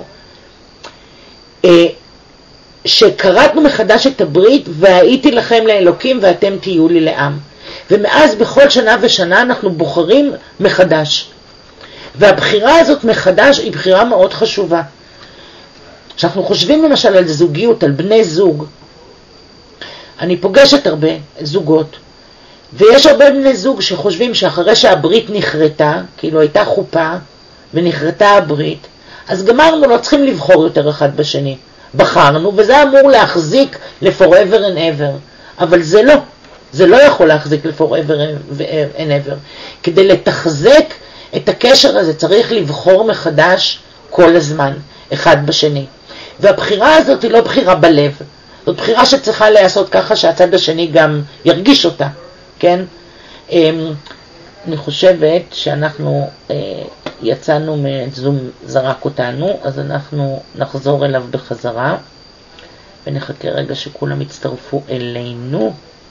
שקראתנו מחדש את הברית, והייתי לכם לאלוקים ואתם תהיו לי לעם. ומאז בכל שנה ושנה אנחנו בוחרים מחדש. והבחירה הזאת מחדש היא בחירה מאוד חשובה. כשאנחנו חושבים למשל על זוגיות, על בני זוג, אני פוגשת הרבה זוגות, ויש הרבה בני זוג שחושבים שאחרי שהברית נחרטה, כאילו הייתה חופה ונחרטה הברית, אז גמרנו, לא צריכים לבחור יותר אחד בשני. בחרנו, וזה אמור להחזיק ל-forever and ever. אבל זה לא. זה לא יכול להחזיק ל-forever and ever. כדי לתחזק את הקשר הזה צריך לבחור מחדש כל הזמן, אחד בשני. והבחירה הזאת היא לא בחירה בלב. זאת בחירה שצריכה לעשות ככה שהצד השני גם ירגיש אותה. כן? אני חושבת שאנחנו יצאנו מזום זרק אותנו, אז אנחנו נחזור אליו בחזרה, ונחכה רגע שכולם יצטרפו אלינו.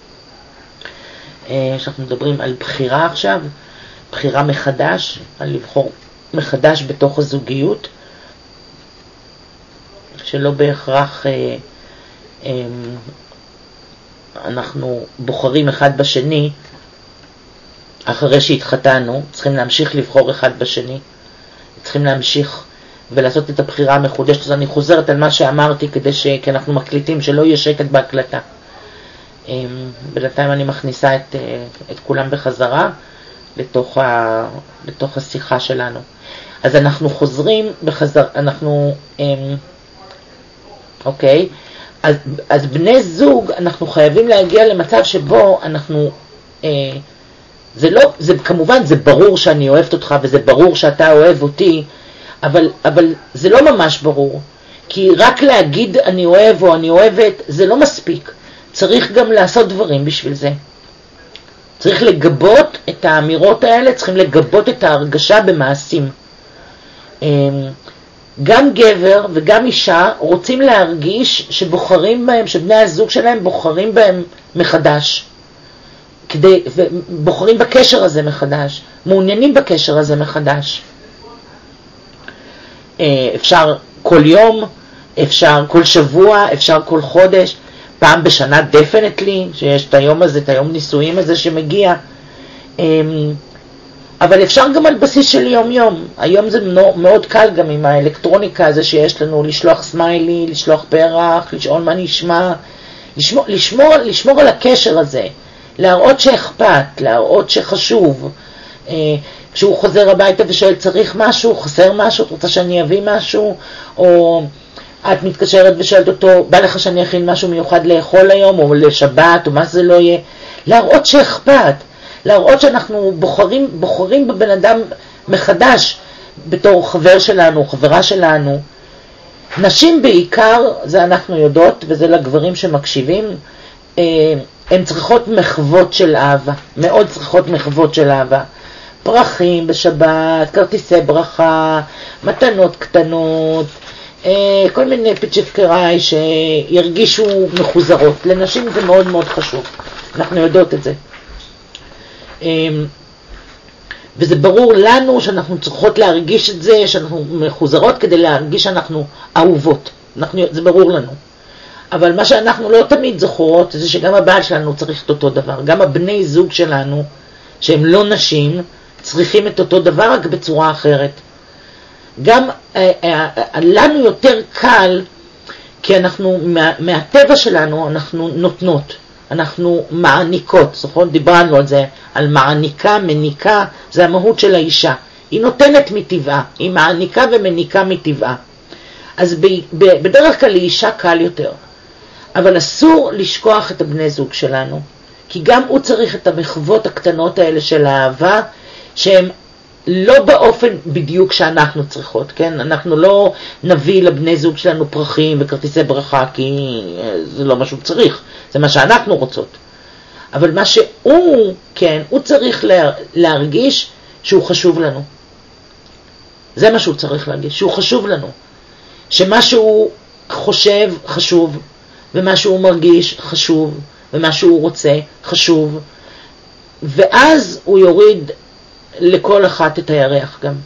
שאנחנו מדברים על בחירה עכשיו, בחירה מחדש, על לבחור מחדש בתוך הזוגיות, שלא בהכרח אה, אה, אנחנו בוחרים אחד בשני, אחרי שהתחתנו, צריכים להמשיך לבחור אחד בשני, צריכים להמשיך ולעשות את הבחירה המחודשת. אז אני חוזרת על מה שאמרתי, כדי ש... כי אנחנו מקליטים, שלא יהיה שקט בהקלטה. בינתיים אני מכניסה את, את כולם בחזרה לתוך, ה... לתוך השיחה שלנו. אז אנחנו חוזרים בחזרה, אנחנו, אוקיי, אז, אז בני זוג, אנחנו חייבים להגיע למצב שבו אנחנו, זה לא, זה כמובן, זה ברור שאני אוהבת אותך, וזה ברור שאתה אוהב אותי, אבל, אבל זה לא ממש ברור. כי רק להגיד אני אוהב או אני אוהבת, זה לא מספיק. צריך גם לעשות דברים בשביל זה. צריך לגבות את האמירות האלה, צריכים לגבות את ההרגשה במעשים. גם גבר וגם אישה רוצים להרגיש שבוחרים בהם, שבני הזוג שלהם בוחרים בהם מחדש. כדי, ובוחרים בקשר הזה מחדש, מעוניינים בקשר הזה מחדש. אפשר כל יום, אפשר כל שבוע, אפשר כל חודש, פעם בשנה דפנטלי, שיש את היום הזה, את היום נישואים הזה שמגיע. אבל אפשר גם על בסיס של יום יום. היום זה מאוד קל גם עם האלקטרוניקה הזה שיש לנו, לשלוח סמיילי, לשלוח פרח, לשאול מה נשמע, לשמור, לשמור, לשמור על הקשר הזה, להראות שאכפת, להראות שחשוב. כשהוא חוזר הביתה ושואל צריך משהו, חסר משהו, את רוצה שאני אביא משהו, או את מתקשרת ושואלת אותו, בא לך שאני אכין משהו מיוחד לאכול היום, או לשבת, או מה זה לא יהיה, להראות שאכפת. להראות שאנחנו בוחרים, בוחרים בבן אדם מחדש בתור חבר שלנו, חברה שלנו. נשים בעיקר, זה אנחנו יודעות, וזה לגברים שמקשיבים, הן צריכות מחוות של אהבה, מאוד צריכות מחוות של אהבה. פרחים בשבת, כרטיסי ברכה, מתנות קטנות, כל מיני פיצ'פקראי שירגישו מחוזרות. לנשים זה מאוד מאוד חשוב, אנחנו יודעות את זה. וזה ברור לנו שאנחנו צריכות להרגיש את זה, שאנחנו מחוזרות כדי להרגיש שאנחנו אהובות. אנחנו, זה ברור לנו. אבל מה שאנחנו לא תמיד זוכרות זה שגם הבעל שלנו צריך את אותו דבר. גם הבני זוג שלנו, שהם לא נשים, צריכים את אותו דבר רק בצורה אחרת. גם אה, אה, לנו יותר קל, כי אנחנו, מה, מהטבע שלנו, אנחנו נותנות. אנחנו מעניקות, זוכרות? דיברנו על זה, על מעניקה, מניקה, זה המהות של האישה. היא נותנת מטבעה, היא מעניקה ומניקה מטבעה. אז ב, ב, בדרך כלל לאישה קל יותר. אבל אסור לשכוח את הבני זוג שלנו, כי גם הוא צריך את המחוות הקטנות האלה של האהבה, שהן לא באופן בדיוק שאנחנו צריכות, כן? אנחנו לא נביא לבני זוג שלנו פרחים וכרטיסי ברכה, כי זה לא מה שהוא צריך, זה מה שאנחנו רוצות. אבל מה שהוא, כן, הוא צריך להרגיש שהוא חשוב לנו. זה מה שהוא צריך להרגיש, שהוא חשוב לנו. שמה שהוא חושב חשוב, ומה שהוא מרגיש חשוב, ומה שהוא רוצה חשוב, ואז הוא יוריד לכל אחת את הירח גם.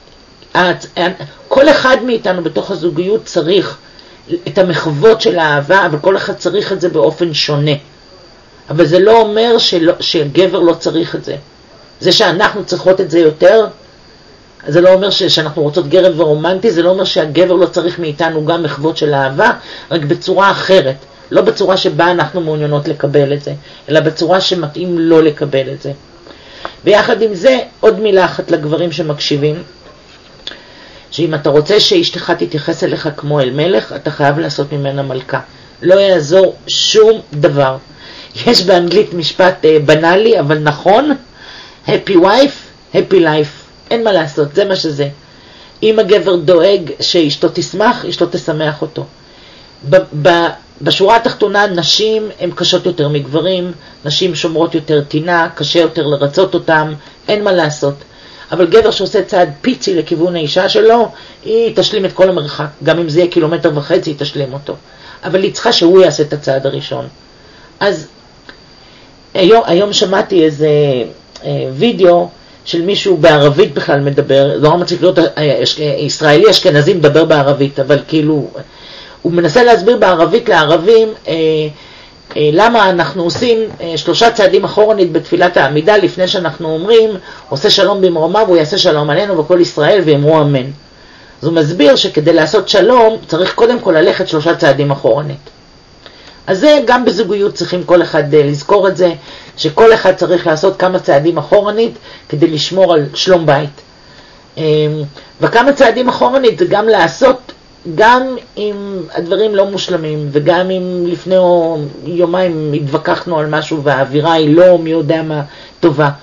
כל אחד מאיתנו בתוך הזוגיות צריך את המחוות של האהבה, אבל כל אחד צריך את זה באופן שונה. אבל זה לא אומר שלא, שגבר לא צריך את זה. זה שאנחנו צריכות את זה יותר, זה לא אומר ש, שאנחנו רוצות גבר ורומנטי, זה לא אומר שהגבר לא צריך מאיתנו גם מחוות של אהבה, רק בצורה אחרת. לא בצורה שבה אנחנו מעוניינות לקבל את זה, אלא בצורה שמתאים לא לקבל את זה. ביחד עם זה, עוד מילה אחת לגברים שמקשיבים, שאם אתה רוצה שאשתך תתייחס אליך כמו אל מלך, אתה חייב לעשות ממנה מלכה. לא יעזור שום דבר. יש באנגלית משפט אה, בנאלי, אבל נכון, happy wife, happy life. אין מה לעשות, זה מה שזה. אם הגבר דואג שאשתו תשמח, אשתו תשמח אותו. ב- ב- בשורה התחתונה, נשים הן קשות יותר מגברים, נשים שומרות יותר טינה, קשה יותר לרצות אותם, אין מה לעשות. אבל גבר שעושה צעד פיצי לכיוון האישה שלו, היא תשלים את כל המרחק. גם אם זה יהיה קילומטר וחצי, היא תשלים אותו. אבל היא צריכה שהוא יעשה את הצעד הראשון. אז היום, היום שמעתי איזה אה, וידאו של מישהו בערבית בכלל מדבר, לא מצליח להיות אה, ישראלי אשכנזי מדבר בערבית, אבל כאילו הוא מנסה להסביר בערבית לערבים אה, אה, למה אנחנו עושים אה, שלושה צעדים אחורנית בתפילת העמידה לפני שאנחנו אומרים עושה שלום במרומיו הוא יעשה שלום עלינו וכל ישראל ואמרו אמן. אז הוא מסביר שכדי לעשות שלום צריך קודם כל ללכת שלושה צעדים אחורנית. אז זה גם בזוגיות צריכים כל אחד אה, לזכור את זה, שכל אחד צריך לעשות כמה צעדים אחורנית כדי לשמור על שלום בית. אה, וכמה צעדים אחורנית זה גם לעשות גם אם הדברים לא מושלמים, וגם אם לפני יומיים התווכחנו על משהו והאווירה היא לא מי יודע מה טובה.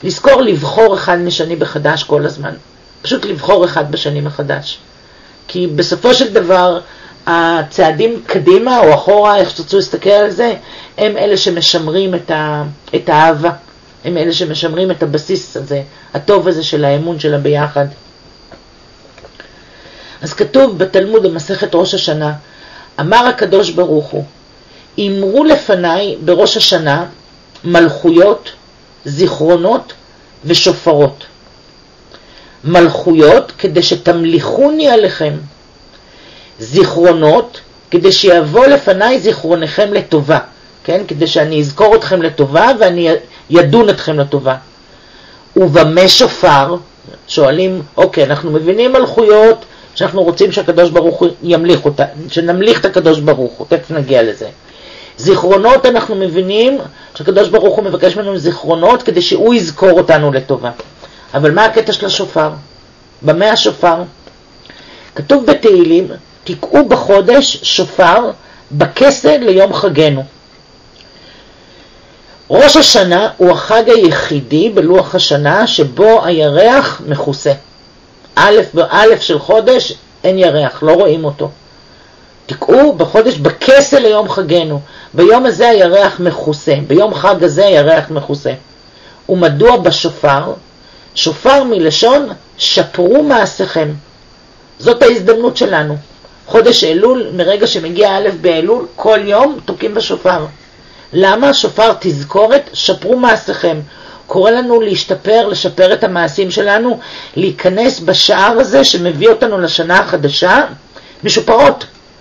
לזכור לבחור אחד משני בחדש כל הזמן. פשוט לבחור אחד בשני מחדש. כי בסופו של דבר, הצעדים קדימה או אחורה, איך שתרצו להסתכל על זה, הם אלה שמשמרים את, ה, את האהבה. הם אלה שמשמרים את הבסיס הזה, הטוב הזה של האמון של הביחד. אז כתוב בתלמוד במסכת ראש השנה, אמר הקדוש ברוך הוא, אמרו לפניי בראש השנה מלכויות, זיכרונות ושופרות. מלכויות כדי שתמליכוני עליכם. זיכרונות כדי שיבוא לפניי זיכרונכם לטובה. כן? כדי שאני אזכור אתכם לטובה ואני ידון אתכם לטובה. ובמה שופר? שואלים, אוקיי, אנחנו מבינים מלכויות שאנחנו רוצים שהקדוש ברוך הוא ימליך אותה, שנמליך את הקדוש ברוך הוא, תכף נגיע לזה. זיכרונות אנחנו מבינים שהקדוש ברוך הוא מבקש ממנו זיכרונות כדי שהוא יזכור אותנו לטובה. אבל מה הקטע של השופר? במה השופר? כתוב בתהילים, תקעו בחודש שופר בכסה ליום חגנו. ראש השנה הוא החג היחידי בלוח השנה שבו הירח מכוסה. א' באלף של חודש אין ירח, לא רואים אותו. תקעו בחודש בכסה ליום חגנו. ביום הזה הירח מכוסה, ביום חג הזה הירח מכוסה. ומדוע בשופר? שופר מלשון שפרו מעשיכם. זאת ההזדמנות שלנו. חודש אלול, מרגע שמגיע א' באלול, כל יום תוקעים בשופר. למה? שופר תזכורת, שפרו מעשיכם. קורא לנו להשתפר, לשפר את המעשים שלנו, להיכנס בשער הזה שמביא אותנו לשנה החדשה, משופרות.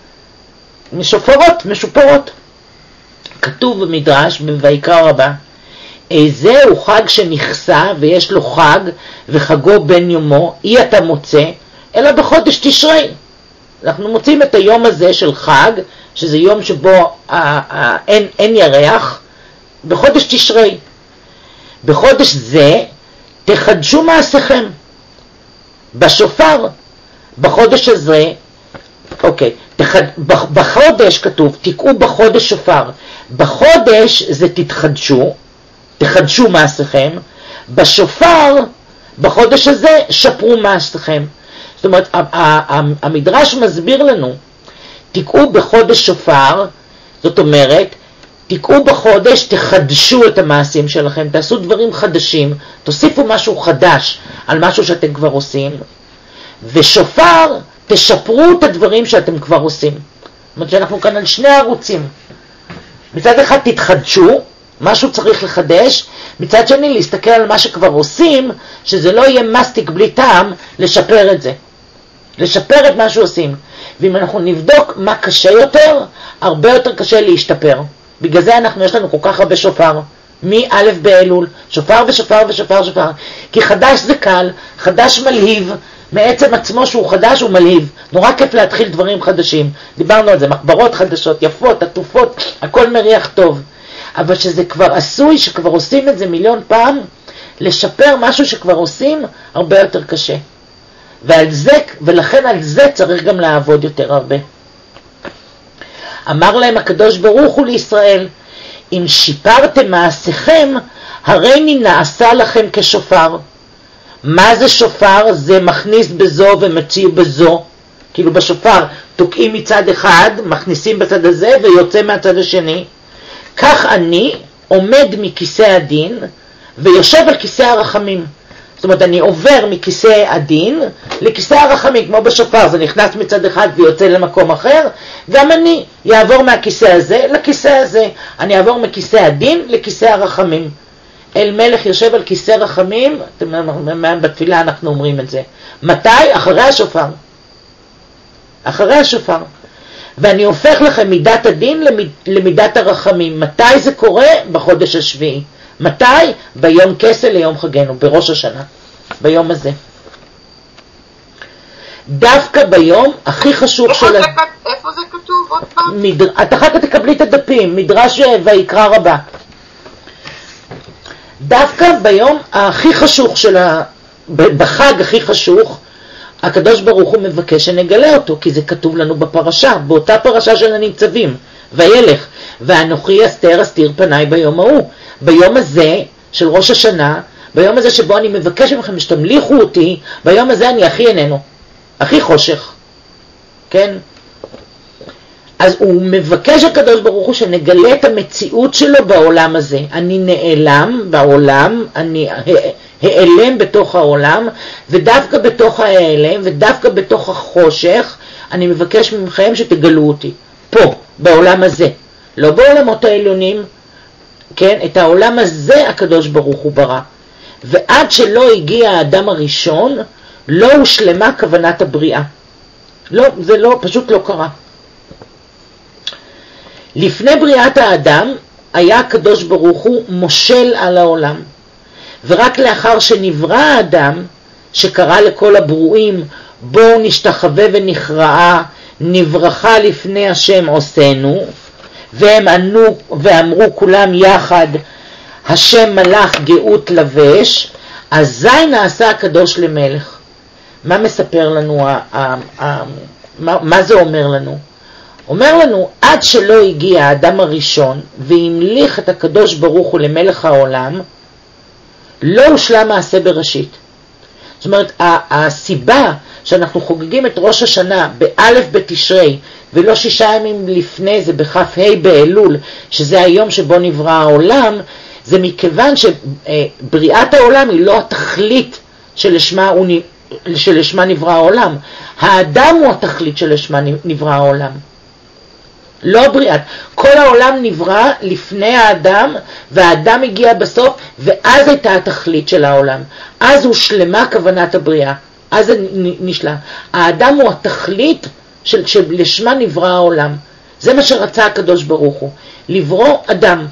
משופרות, משופרות. כתוב במדרש, בויקרא רבה, איזה הוא חג שנכסה ויש לו חג וחגו בן יומו, אי אתה מוצא, אלא בחודש תשרי. אנחנו מוצאים את היום הזה של חג, שזה יום שבו ה- ה- אין, אין ירח, בחודש תשרי. בחודש זה תחדשו מעשיכם. בשופר, בחודש הזה, אוקיי, תחד, בחודש כתוב, תקעו בחודש שופר. בחודש זה תתחדשו, תחדשו מעשיכם. בשופר, בחודש הזה, שפרו מעשיכם. זאת אומרת, המדרש מסביר לנו, תקעו בחודש שופר, זאת אומרת, תקעו בחודש, תחדשו את המעשים שלכם, תעשו דברים חדשים, תוסיפו משהו חדש על משהו שאתם כבר עושים, ושופר, תשפרו את הדברים שאתם כבר עושים. זאת אומרת שאנחנו כאן על שני ערוצים. מצד אחד תתחדשו, משהו צריך לחדש, מצד שני להסתכל על מה שכבר עושים, שזה לא יהיה מסטיק בלי טעם, לשפר את זה. לשפר את מה שעושים. ואם אנחנו נבדוק מה קשה יותר, הרבה יותר קשה להשתפר. בגלל זה אנחנו, יש לנו כל כך הרבה שופר. מא' באלול, שופר ושופר ושופר ושופר. כי חדש זה קל, חדש מלהיב, מעצם עצמו שהוא חדש הוא מלהיב. נורא כיף להתחיל דברים חדשים. דיברנו על זה, מחברות חדשות, יפות, עטופות, הכל מריח טוב. אבל שזה כבר עשוי, שכבר עושים את זה מיליון פעם, לשפר משהו שכבר עושים, הרבה יותר קשה. ועל זה, ולכן על זה צריך גם לעבוד יותר הרבה. אמר להם הקדוש ברוך הוא לישראל, אם שיפרתם מעשיכם, הריני נעשה לכם כשופר. מה זה שופר? זה מכניס בזו ומציא בזו. כאילו בשופר תוקעים מצד אחד, מכניסים בצד הזה ויוצא מהצד השני. כך אני עומד מכיסא הדין ויושב על כיסא הרחמים. זאת אומרת, אני עובר מכיסא הדין לכיסא הרחמים, כמו בשופר, זה נכנס מצד אחד ויוצא למקום אחר, גם אני יעבור מהכיסא הזה לכיסא הזה, אני אעבור מכיסא הדין לכיסא הרחמים. אל מלך יושב על כיסא רחמים, בתפילה אנחנו אומרים את זה. מתי? אחרי השופר. אחרי השופר. ואני הופך לכם מידת הדין למידת הרחמים. מתי זה קורה? בחודש השביעי. מתי? ביום כסה ליום חגנו, בראש השנה, ביום הזה. דווקא ביום הכי חשוב איפה של... זה, איפה זה כתוב? עוד פעם? מדר... את אחר כך תקבלי את הדפים, מדרש ויקרא רבה. דווקא ביום הכי חשוך של ה... בחג הכי חשוך, הקדוש ברוך הוא מבקש שנגלה אותו, כי זה כתוב לנו בפרשה, באותה פרשה של הניצבים, וילך, ואנוכי אסתר אסתיר פניי ביום ההוא. ביום הזה של ראש השנה, ביום הזה שבו אני מבקש מכם שתמליכו אותי, ביום הזה אני הכי איננו, הכי חושך, כן? אז הוא מבקש הקדוש ברוך הוא שנגלה את המציאות שלו בעולם הזה. אני נעלם בעולם, אני העלם בתוך העולם, ודווקא בתוך ההעלם, ודווקא בתוך החושך, אני מבקש מכם שתגלו אותי. פה, בעולם הזה. לא בעולמות העליונים, כן? את העולם הזה הקדוש ברוך הוא ברא. ועד שלא הגיע האדם הראשון, לא הושלמה כוונת הבריאה. לא, זה לא, פשוט לא קרה. לפני בריאת האדם היה הקדוש ברוך הוא מושל על העולם. ורק לאחר שנברא האדם, שקרא לכל הברואים, בואו נשתחווה ונכרעה, נברכה לפני השם עושנו, והם ענו ואמרו כולם יחד, השם מלך גאות לבש, אזי נעשה הקדוש למלך. מה מספר לנו, ה, ה, ה, מה, מה זה אומר לנו? אומר לנו, עד שלא הגיע האדם הראשון והמליך את הקדוש ברוך הוא למלך העולם, לא הושלם מעשה בראשית. זאת אומרת, הסיבה שאנחנו חוגגים את ראש השנה באלף בתשרי, ולא שישה ימים לפני זה בכף ה' באלול, שזה היום שבו נברא העולם, זה מכיוון שבריאת העולם היא לא התכלית שלשמה, הוא, שלשמה נברא העולם. האדם הוא התכלית שלשמה נברא העולם. לא בריאת. כל העולם נברא לפני האדם, והאדם הגיע בסוף, ואז הייתה התכלית של העולם. אז הושלמה כוונת הבריאה. אז זה נשלם. האדם הוא התכלית של, שלשמה נברא העולם. זה מה שרצה הקדוש ברוך הוא. לברוא אדם.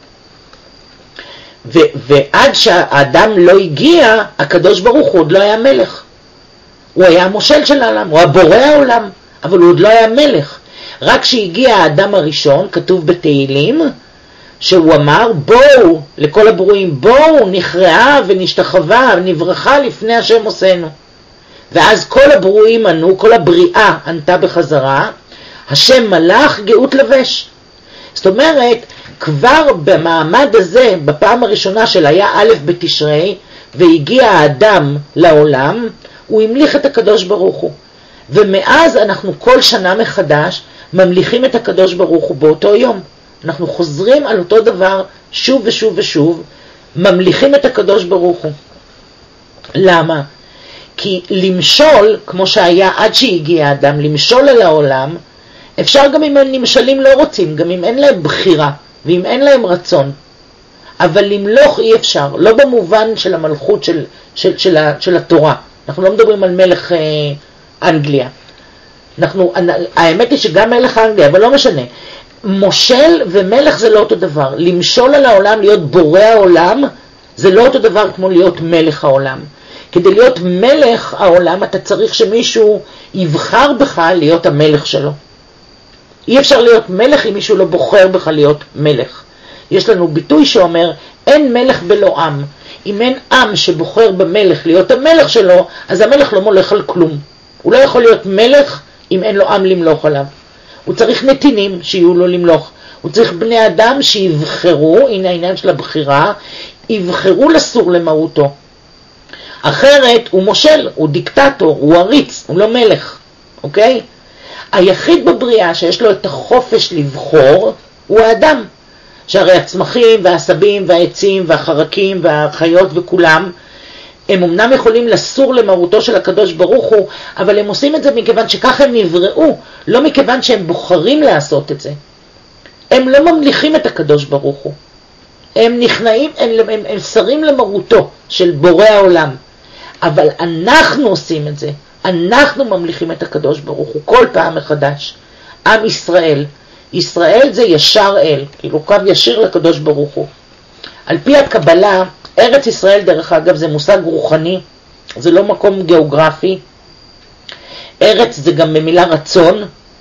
ו, ועד שהאדם לא הגיע, הקדוש ברוך הוא עוד לא היה מלך. הוא היה המושל של העולם, הוא היה בורא העולם, אבל הוא עוד לא היה מלך. רק כשהגיע האדם הראשון, כתוב בתהילים, שהוא אמר, בואו, לכל הברואים, בואו נכרעה ונשתחווה ונברכה לפני השם עושנו. ואז כל הברואים ענו, כל הבריאה ענתה בחזרה, השם מלך גאות לבש. זאת אומרת, כבר במעמד הזה, בפעם הראשונה של היה א' בתשרי, והגיע האדם לעולם, הוא המליך את הקדוש ברוך הוא. ומאז אנחנו כל שנה מחדש ממליכים את הקדוש ברוך הוא באותו יום. אנחנו חוזרים על אותו דבר שוב ושוב ושוב, ממליכים את הקדוש ברוך הוא. למה? כי למשול, כמו שהיה עד שהגיע האדם, למשול על העולם, אפשר גם אם הנמשלים לא רוצים, גם אם אין להם בחירה, ואם אין להם רצון. אבל למלוך אי אפשר, לא במובן של המלכות של, של, של, של התורה. אנחנו לא מדברים על מלך אה, אנגליה. אנחנו, האמת היא שגם מלך אנגליה, אבל לא משנה. מושל ומלך זה לא אותו דבר. למשול על העולם, להיות בורא העולם, זה לא אותו דבר כמו להיות מלך העולם. כדי להיות מלך העולם, אתה צריך שמישהו יבחר בך להיות המלך שלו. אי אפשר להיות מלך אם מישהו לא בוחר בך להיות מלך. יש לנו ביטוי שאומר, אין מלך בלא עם. אם אין עם שבוחר במלך להיות המלך שלו, אז המלך לא מולך על כלום. הוא לא יכול להיות מלך אם אין לו עם למלוך עליו. הוא צריך נתינים שיהיו לו למלוך. הוא צריך בני אדם שיבחרו, הנה העניין של הבחירה, יבחרו לסור למהותו. אחרת הוא מושל, הוא דיקטטור, הוא עריץ, הוא לא מלך. אוקיי? היחיד בבריאה שיש לו את החופש לבחור הוא האדם. שהרי הצמחים והעשבים והעצים והחרקים והחיות וכולם, הם אמנם יכולים לסור למרותו של הקדוש ברוך הוא, אבל הם עושים את זה מכיוון שכך הם נבראו, לא מכיוון שהם בוחרים לעשות את זה. הם לא ממליכים את הקדוש ברוך הוא. הם נכנעים, הם, הם, הם שרים למרותו של בורא העולם. אבל אנחנו עושים את זה. אנחנו ממליכים את הקדוש ברוך הוא כל פעם מחדש. עם ישראל. ישראל זה ישר אל, כאילו קו ישיר לקדוש ברוך הוא. על פי הקבלה, ארץ ישראל דרך אגב זה מושג רוחני, זה לא מקום גיאוגרפי. ארץ זה גם במילה רצון,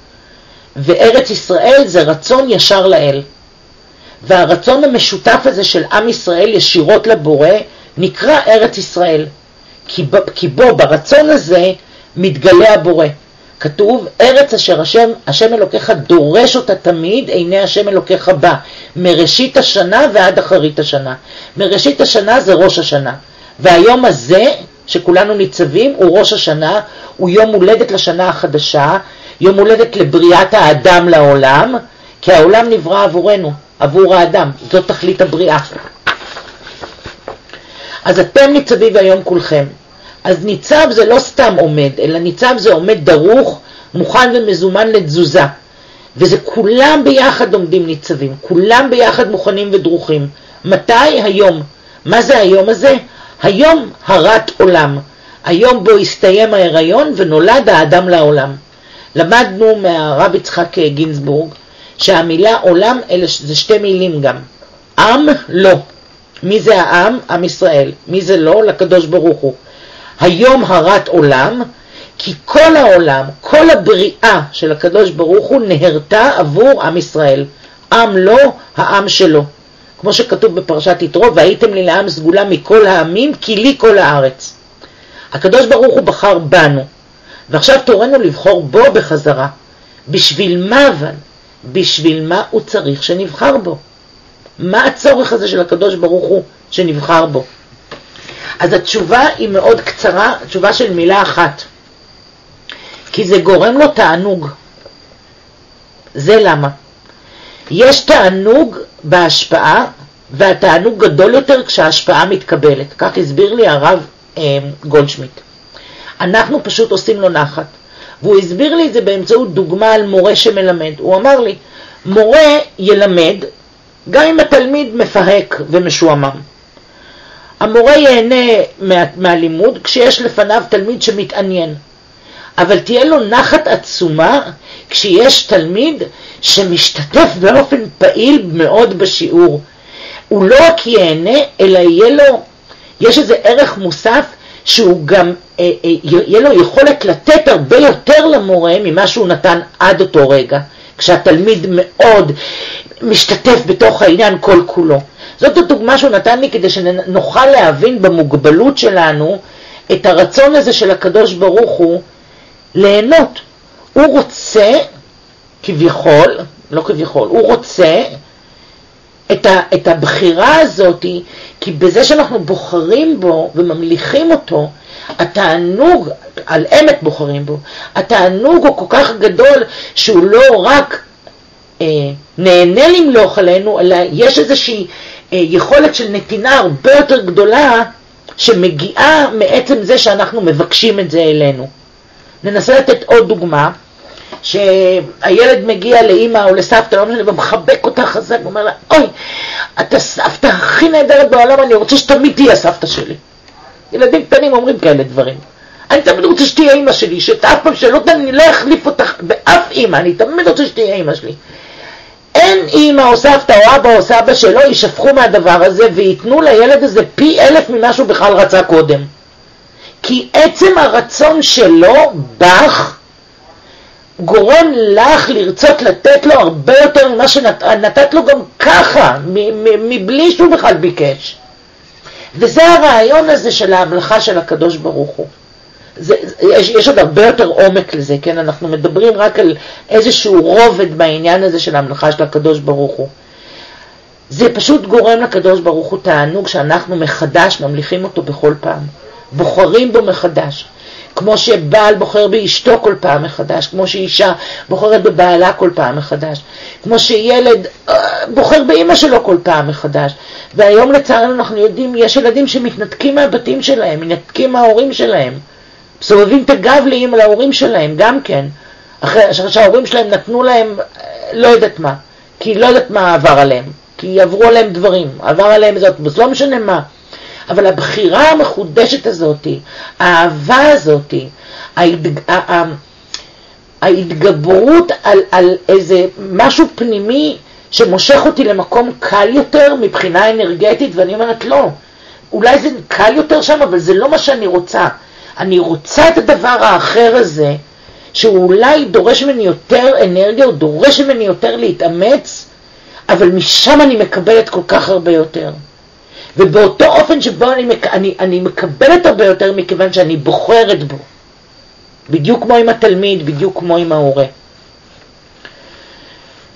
וארץ ישראל זה רצון ישר לאל. והרצון המשותף הזה של עם ישראל ישירות לבורא נקרא ארץ ישראל. כי, ב, כי בו ברצון הזה מתגלה הבורא. כתוב, ארץ אשר השם, השם אלוקיך דורש אותה תמיד, עיני השם אלוקיך בא, מראשית השנה ועד אחרית השנה. מראשית השנה זה ראש השנה. והיום הזה שכולנו ניצבים הוא ראש השנה, הוא יום הולדת לשנה החדשה, יום הולדת לבריאת האדם לעולם, כי העולם נברא עבורנו, עבור האדם, זאת תכלית הבריאה. אז אתם ניצבים היום כולכם. אז ניצב זה לא סתם עומד, אלא ניצב זה עומד דרוך, מוכן ומזומן לתזוזה. וזה כולם ביחד עומדים ניצבים, כולם ביחד מוכנים ודרוכים. מתי? היום. מה זה היום הזה? היום הרת עולם. היום בו הסתיים ההיריון ונולד האדם לעולם. למדנו מהרב יצחק גינסבורג שהמילה עולם אלה זה שתי מילים גם. עם לא. מי זה העם? עם ישראל. מי זה לא? לקדוש ברוך הוא. היום הרת עולם, כי כל העולם, כל הבריאה של הקדוש ברוך הוא נהרתה עבור עם ישראל. עם לא, העם שלו. כמו שכתוב בפרשת יתרו, והייתם לי לעם סגולה מכל העמים, כי לי כל הארץ. הקדוש ברוך הוא בחר בנו, ועכשיו תורנו לבחור בו בחזרה. בשביל מה אבל? בשביל מה הוא צריך שנבחר בו? מה הצורך הזה של הקדוש ברוך הוא שנבחר בו? אז התשובה היא מאוד קצרה, תשובה של מילה אחת. כי זה גורם לו תענוג. זה למה? יש תענוג בהשפעה, והתענוג גדול יותר כשההשפעה מתקבלת. כך הסביר לי הרב אה, גולדשמיט. אנחנו פשוט עושים לו נחת. והוא הסביר לי את זה באמצעות דוגמה על מורה שמלמד. הוא אמר לי, מורה ילמד גם אם התלמיד מפהק ומשועמם. המורה ייהנה מה, מהלימוד כשיש לפניו תלמיד שמתעניין. אבל תהיה לו נחת עצומה כשיש תלמיד שמשתתף באופן פעיל מאוד בשיעור. הוא לא רק ייהנה, אלא יהיה לו, יש איזה ערך מוסף שהוא גם, אה, אה, יהיה לו יכולת לתת הרבה יותר למורה ממה שהוא נתן עד אותו רגע, כשהתלמיד מאוד משתתף בתוך העניין כל כולו. זאת הדוגמה שהוא נתן לי כדי שנוכל להבין במוגבלות שלנו את הרצון הזה של הקדוש ברוך הוא ליהנות. הוא רוצה, כביכול, לא כביכול, הוא רוצה את, ה, את הבחירה הזאת, כי בזה שאנחנו בוחרים בו וממליכים אותו, התענוג, על אמת בוחרים בו, התענוג הוא כל כך גדול שהוא לא רק אה, נהנה למלוך עלינו, אלא יש איזושהי אה, יכולת של נתינה הרבה יותר גדולה שמגיעה מעצם זה שאנחנו מבקשים את זה אלינו. ננסה לתת עוד דוגמה, שהילד מגיע לאמא או לסבתא, לא משנה, ומחבק אותה חזק, ואומר לה, אוי, את הסבתא הכי נהדרת בעולם, אני רוצה שתמיד תהיה הסבתא שלי. ילדים קטנים אומרים כאלה דברים. אני תמיד רוצה שתהיה אמא שלי, שאף פעם שלא אני לא אחליף אותך באף אמא, אני תמיד רוצה שתהיה אמא שלי. אין אמא או סבתא או אבא או סבא שלא ישפכו מהדבר הזה, ויתנו לילד הזה פי אלף ממה שהוא בכלל רצה קודם. כי עצם הרצון שלו בך גורם לך לרצות לתת לו הרבה יותר ממה שנתת לו גם ככה, מבלי שהוא בכלל ביקש. וזה הרעיון הזה של ההמלכה של הקדוש ברוך הוא. זה, יש, יש עוד הרבה יותר עומק לזה, כן? אנחנו מדברים רק על איזשהו רובד בעניין הזה של ההמלכה של הקדוש ברוך הוא. זה פשוט גורם לקדוש ברוך הוא תענוג שאנחנו מחדש ממליכים אותו בכל פעם. בוחרים בו מחדש. כמו שבעל בוחר באשתו כל פעם מחדש, כמו שאישה בוחרת בבעלה כל פעם מחדש, כמו שילד בוחר באמא שלו כל פעם מחדש. והיום לצערנו אנחנו יודעים, יש ילדים שמתנתקים מהבתים שלהם, מתנתקים מההורים שלהם, סובבים את הגב לאמא להורים שלהם גם כן, אחרי שההורים שלהם נתנו להם לא יודעת מה, כי לא יודעת מה עבר עליהם, כי עברו עליהם דברים, עבר עליהם זאת, אז לא משנה מה. אבל הבחירה המחודשת הזאת, האהבה הזאת, ההתג... ההתגברות על, על איזה משהו פנימי שמושך אותי למקום קל יותר מבחינה אנרגטית, ואני אומרת לא, אולי זה קל יותר שם, אבל זה לא מה שאני רוצה. אני רוצה את הדבר האחר הזה, שאולי דורש ממני יותר אנרגיה, או דורש ממני יותר להתאמץ, אבל משם אני מקבלת כל כך הרבה יותר. ובאותו אופן שבו אני, אני, אני מקבלת הרבה יותר מכיוון שאני בוחרת בו. בדיוק כמו עם התלמיד, בדיוק כמו עם ההורה.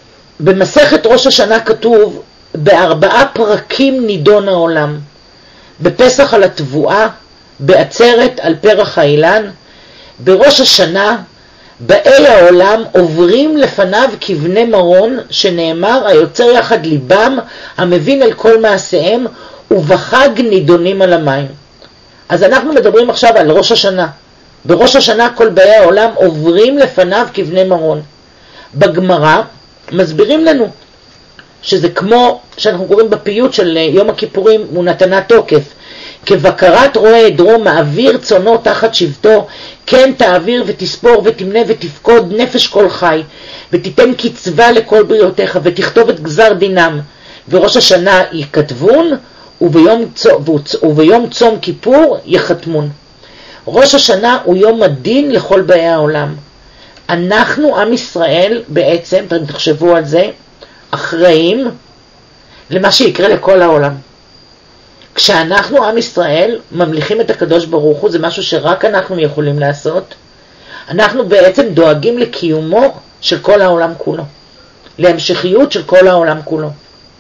במסכת ראש השנה כתוב, בארבעה פרקים נידון העולם. בפסח על התבואה, בעצרת על פרח האילן, בראש השנה, באי העולם עוברים לפניו כבני מרון, שנאמר, היוצר יחד ליבם, המבין על כל מעשיהם, ובחג נידונים על המים. אז אנחנו מדברים עכשיו על ראש השנה. בראש השנה כל באי העולם עוברים לפניו כבני מרון. בגמרא מסבירים לנו שזה כמו שאנחנו קוראים בפיוט של יום הכיפורים, הוא נתנה תוקף. כבקרת רועה עדרו מעביר צונו תחת שבטו, כן תעביר ותספור ותמנה ותפקוד נפש כל חי, ותיתן קצבה לכל בריאותיך, ותכתוב את גזר דינם. וראש השנה יכתבון, וביום, וביום צום כיפור יחתמון. ראש השנה הוא יום הדין לכל באי העולם. אנחנו, עם ישראל, בעצם, אתם תחשבו על זה, אחראים למה שיקרה לכל העולם. כשאנחנו, עם ישראל, ממליכים את הקדוש ברוך הוא, זה משהו שרק אנחנו יכולים לעשות, אנחנו בעצם דואגים לקיומו של כל העולם כולו, להמשכיות של כל העולם כולו.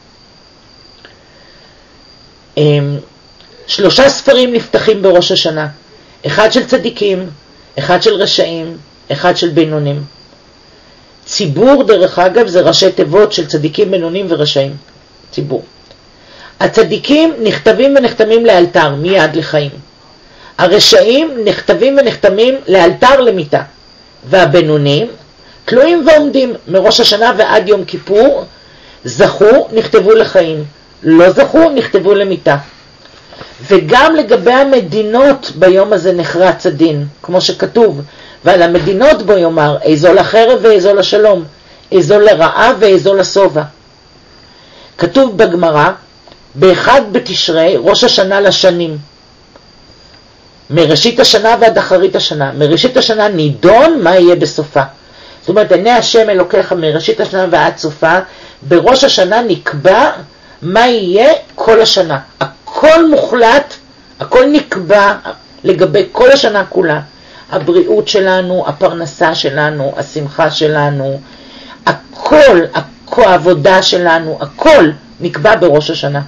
שלושה ספרים נפתחים בראש השנה, אחד של צדיקים, אחד של רשעים, אחד של בינונים. ציבור, דרך אגב, זה ראשי תיבות של צדיקים, בינונים ורשעים. ציבור. הצדיקים נכתבים ונחתמים לאלתר, מיד לחיים. הרשעים נכתבים ונחתמים לאלתר למיתה. והבינונים תלויים ועומדים מראש השנה ועד יום כיפור, זכו, נכתבו לחיים. לא זכו, נכתבו למיתה. וגם לגבי המדינות ביום הזה נחרץ הדין, כמו שכתוב, ועל המדינות בו יאמר, איזו לחרב ואיזו לשלום, איזו לרעה ואיזו לשובע. כתוב בגמרא, באחד בתשרי, ראש השנה לשנים. מראשית השנה ועד אחרית השנה. מראשית השנה נידון מה יהיה בסופה. זאת אומרת, עיני השם אלוקיך מראשית השנה ועד סופה, בראש השנה נקבע מה יהיה כל השנה. הכל מוחלט, הכל נקבע לגבי כל השנה כולה. הבריאות שלנו, הפרנסה שלנו, השמחה שלנו, הכל, הכל, העבודה שלנו, הכל נקבע בראש השנה.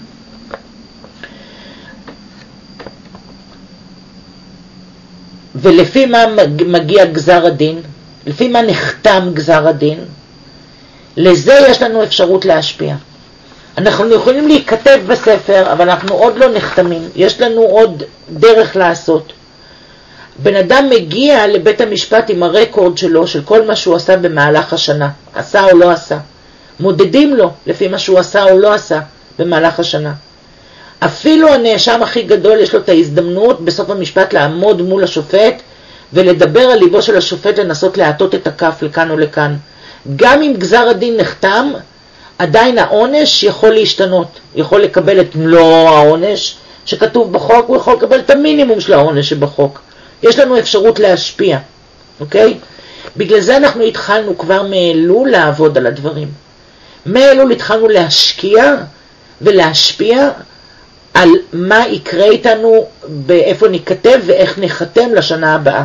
ולפי מה מגיע גזר הדין? לפי מה נחתם גזר הדין? לזה יש לנו אפשרות להשפיע. אנחנו יכולים להיכתב בספר, אבל אנחנו עוד לא נחתמים. יש לנו עוד דרך לעשות. בן אדם מגיע לבית המשפט עם הרקורד שלו, של כל מה שהוא עשה במהלך השנה. עשה או לא עשה. מודדים לו לפי מה שהוא עשה או לא עשה במהלך השנה. אפילו הנאשם הכי גדול יש לו את ההזדמנות בסוף המשפט לעמוד מול השופט, ולדבר על ליבו של השופט, לנסות להטות את הכף לכאן או לכאן. גם אם גזר הדין נחתם, עדיין העונש יכול להשתנות. יכול לקבל את מלוא העונש שכתוב בחוק, הוא יכול לקבל את המינימום של העונש שבחוק. יש לנו אפשרות להשפיע, אוקיי? בגלל זה אנחנו התחלנו כבר מאלול לעבוד על הדברים. מאלול התחלנו להשקיע ולהשפיע על מה יקרה איתנו, באיפה נכתב ואיך נחתם לשנה הבאה.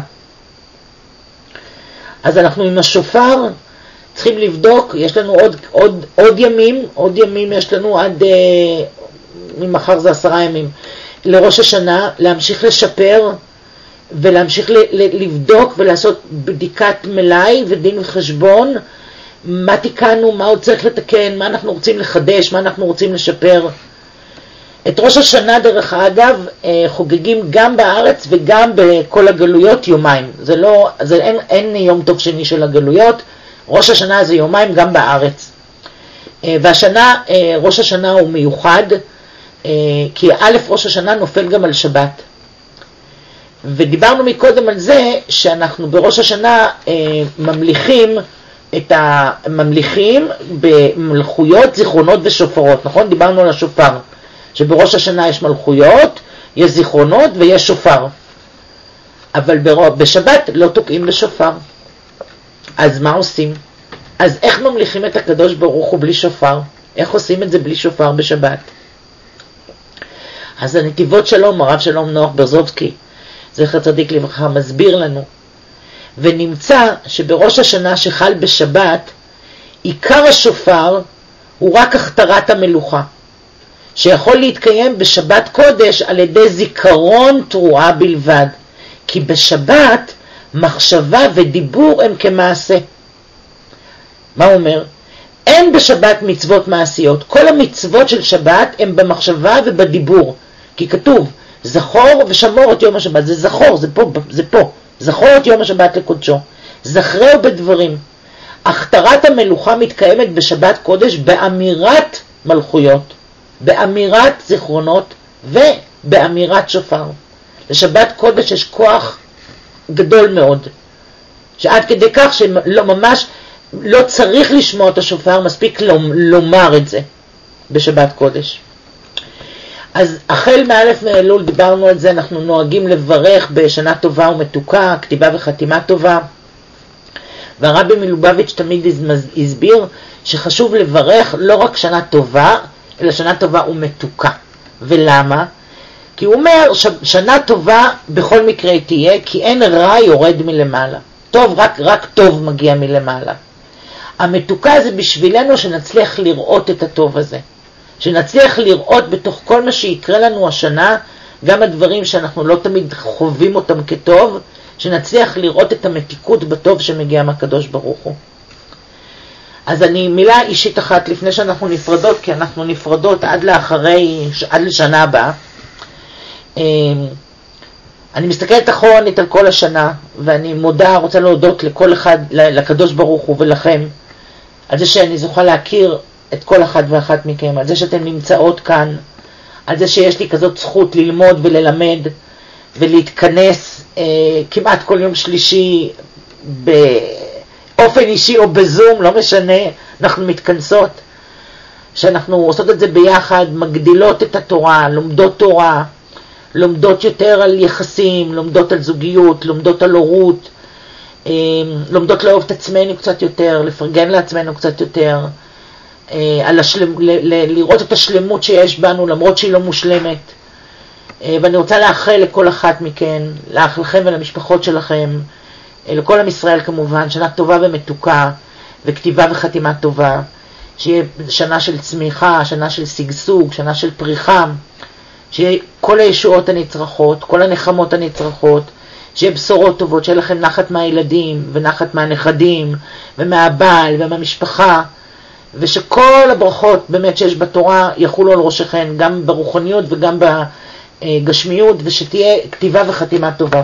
אז אנחנו עם השופר צריכים לבדוק, יש לנו עוד, עוד, עוד ימים, עוד ימים יש לנו עד, אה, ממחר זה עשרה ימים, לראש השנה, להמשיך לשפר ולהמשיך ל, ל, לבדוק ולעשות בדיקת מלאי ודין וחשבון, מה תיקנו, מה עוד צריך לתקן, מה אנחנו רוצים לחדש, מה אנחנו רוצים לשפר. את ראש השנה דרך אגב חוגגים גם בארץ וגם בכל הגלויות יומיים. זה לא, זה אין, אין יום טוב שני של הגלויות. ראש השנה זה יומיים גם בארץ. והשנה, ראש השנה הוא מיוחד, כי א' ראש השנה נופל גם על שבת. ודיברנו מקודם על זה שאנחנו בראש השנה ממליכים את הממליכים במלכויות, זיכרונות ושופרות. נכון? דיברנו על השופר. שבראש השנה יש מלכויות, יש זיכרונות ויש שופר. אבל בשבת לא תוקעים בשופר. אז מה עושים? אז איך ממליכים את הקדוש ברוך הוא בלי שופר? איך עושים את זה בלי שופר בשבת? אז הנתיבות שלום, הרב שלום נוח ברזובסקי, זכר צדיק לברכה, מסביר לנו. ונמצא שבראש השנה שחל בשבת, עיקר השופר הוא רק הכתרת המלוכה. שיכול להתקיים בשבת קודש על ידי זיכרון תרועה בלבד. כי בשבת מחשבה ודיבור הם כמעשה. מה הוא אומר? אין בשבת מצוות מעשיות. כל המצוות של שבת הם במחשבה ובדיבור. כי כתוב, זכור ושמור את יום השבת. זה זכור, זה פה, זה פה. זכור את יום השבת לקודשו. זכרהו בדברים. הכתרת המלוכה מתקיימת בשבת קודש באמירת מלכויות, באמירת זיכרונות ובאמירת שופר. לשבת קודש יש כוח גדול מאוד, שעד כדי כך שלא ממש לא צריך לשמוע את השופר, מספיק לומר את זה בשבת קודש. אז החל מאלף מאלול דיברנו על זה, אנחנו נוהגים לברך בשנה טובה ומתוקה, כתיבה וחתימה טובה. והרבי מלובביץ' תמיד הסביר שחשוב לברך לא רק שנה טובה, אלא שנה טובה ומתוקה. ולמה? כי הוא אומר ששנה טובה בכל מקרה תהיה, כי אין רע יורד מלמעלה. טוב, רק, רק טוב מגיע מלמעלה. המתוקה זה בשבילנו שנצליח לראות את הטוב הזה. שנצליח לראות בתוך כל מה שיקרה לנו השנה, גם הדברים שאנחנו לא תמיד חווים אותם כטוב, שנצליח לראות את המתיקות בטוב שמגיע מהקדוש ברוך הוא. אז אני מילה אישית אחת לפני שאנחנו נפרדות, כי אנחנו נפרדות עד לאחרי, עד לשנה הבאה. אני מסתכלת אחורנית על כל השנה, ואני מודה, רוצה להודות לכל אחד, לקדוש ברוך הוא ולכם, על זה שאני זוכה להכיר את כל אחד ואחת מכם, על זה שאתם נמצאות כאן, על זה שיש לי כזאת זכות ללמוד וללמד ולהתכנס אה, כמעט כל יום שלישי באופן אישי או בזום, לא משנה, אנחנו מתכנסות, שאנחנו עושות את זה ביחד, מגדילות את התורה, לומדות תורה, לומדות יותר על יחסים, לומדות על זוגיות, לומדות על הורות, אה, לומדות לאהוב את עצמנו קצת יותר, לפרגן לעצמנו קצת יותר, אה, על השלמ... ל... ל... לראות את השלמות שיש בנו למרות שהיא לא מושלמת. ואני רוצה לאחל לכל אחת מכן, לאחלכם ולמשפחות שלכם, לכל עם ישראל כמובן, שנה טובה ומתוקה, וכתיבה וחתימה טובה, שיהיה שנה של צמיחה, שנה של שגשוג, שנה של פריחה, שיהיה כל הישועות הנצרכות, כל הנחמות הנצרכות, שיהיה בשורות טובות, שיהיה לכם נחת מהילדים, ונחת מהנכדים, ומהבעל, ומהמשפחה, ושכל הברכות באמת שיש בתורה יחולו על ראשכן, גם ברוחניות וגם בגשמיות, ושתהיה כתיבה וחתימה טובה.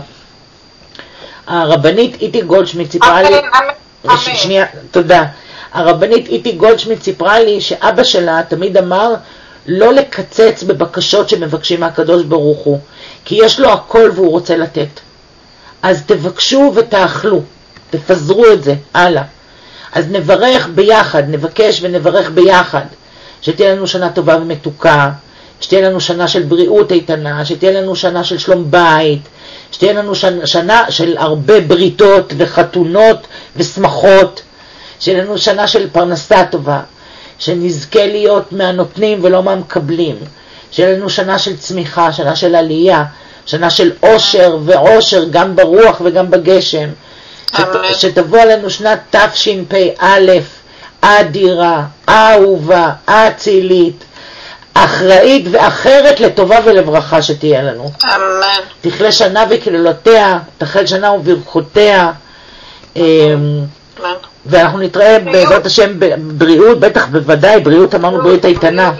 הרבנית איתי גולדשמיט סיפרה לי, שנייה, תודה. הרבנית איתי גולדשמיט סיפרה לי שאבא שלה תמיד אמר לא לקצץ בבקשות שמבקשים מהקדוש ברוך הוא, כי יש לו הכל והוא רוצה לתת. אז תבקשו ותאכלו, תפזרו את זה, הלאה. אז נברך ביחד, נבקש ונברך ביחד, שתהיה לנו שנה טובה ומתוקה, שתהיה לנו שנה של בריאות איתנה, שתהיה לנו שנה של שלום בית, שתהיה לנו שנה, שנה של הרבה בריתות וחתונות ושמחות, שתהיה לנו שנה של פרנסה טובה, שנזכה להיות מהנותנים ולא מהמקבלים, שתהיה לנו שנה של צמיחה, שנה של עלייה, שנה של עושר ועושר גם ברוח וגם בגשם, שת, שתבוא עלינו שנת תשפ"א אדירה, אהובה, אצילית, אחראית ואחרת לטובה ולברכה שתהיה לנו. אמן. תכלה שנה וקללותיה, תחל שנה וברכותיה, אמן. ואנחנו נתראה בעזרת השם בבריאות, בטח בוודאי, בריאות אמרנו בריאות איתנה.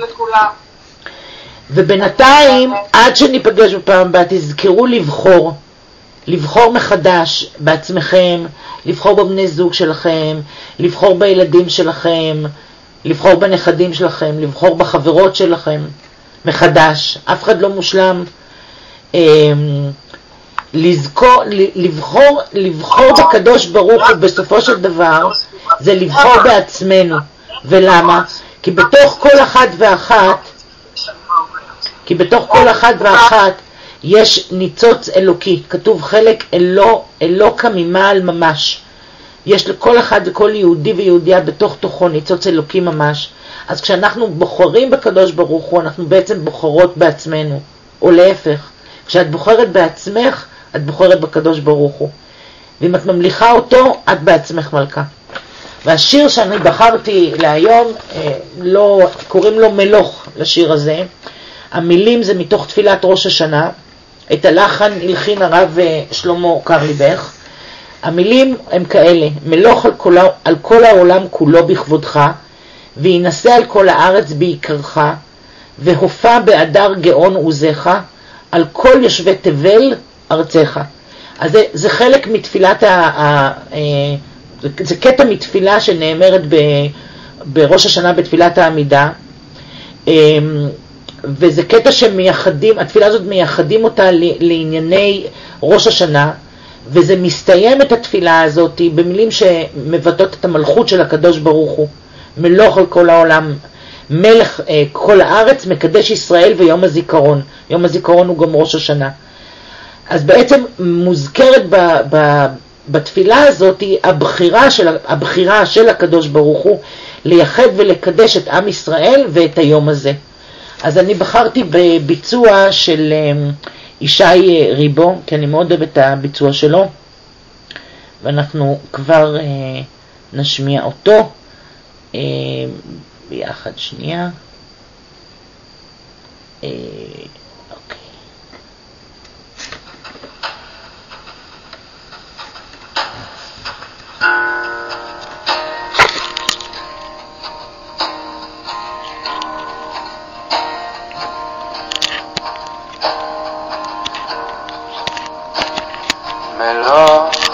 ובינתיים, עד שניפגש בפעם הבאה, תזכרו לבחור, לבחור מחדש בעצמכם, לבחור בבני זוג שלכם, לבחור בילדים שלכם, לבחור בנכדים שלכם, לבחור בחברות שלכם, מחדש, אף אחד לא מושלם. לזכור, לבחור, לבחור בקדוש ברוך הוא בסופו של דבר, זה לבחור בעצמנו. ולמה? כי בתוך כל אחת ואחת, כי בתוך כל אחת ואחת יש ניצוץ אלוקי, כתוב חלק אלו, אלוקה ממעל ממש. יש לכל אחד וכל יהודי ויהודיה בתוך תוכו ניצוץ אלוקי ממש. אז כשאנחנו בוחרים בקדוש ברוך הוא, אנחנו בעצם בוחרות בעצמנו, או להפך. כשאת בוחרת בעצמך, את בוחרת בקדוש ברוך הוא. ואם את ממליכה אותו, את בעצמך מלכה. והשיר שאני בחרתי להיום, לא, קוראים לו מלוך לשיר הזה. המילים זה מתוך תפילת ראש השנה, את הלחן הלחין הרב שלמה קרליבך. המילים הם כאלה: מלוך על כל, על כל העולם כולו בכבודך, וינשא על כל הארץ בעיקרך, והופע באדר גאון עוזך, על כל יושבי תבל ארצך. אז זה, זה חלק מתפילת, ה, ה, זה, זה קטע מתפילה שנאמרת ב, בראש השנה בתפילת העמידה, וזה קטע שמייחדים, התפילה הזאת מייחדים אותה לענייני ראש השנה, וזה מסתיים את התפילה הזאת במילים שמבטאות את המלכות של הקדוש ברוך הוא. מלוך על כל העולם, מלך אה, כל הארץ, מקדש ישראל ויום הזיכרון. יום הזיכרון הוא גם ראש השנה. אז בעצם מוזכרת ב, ב, בתפילה הזאת הבחירה של, הבחירה של הקדוש ברוך הוא לייחד ולקדש את עם ישראל ואת היום הזה. אז אני בחרתי בביצוע של ישי ריבו, כי אני מאוד אוהב את הביצוע שלו, ואנחנו כבר אה, נשמיע אותו אה, ביחד. שנייה. אה, אוקיי. מלוך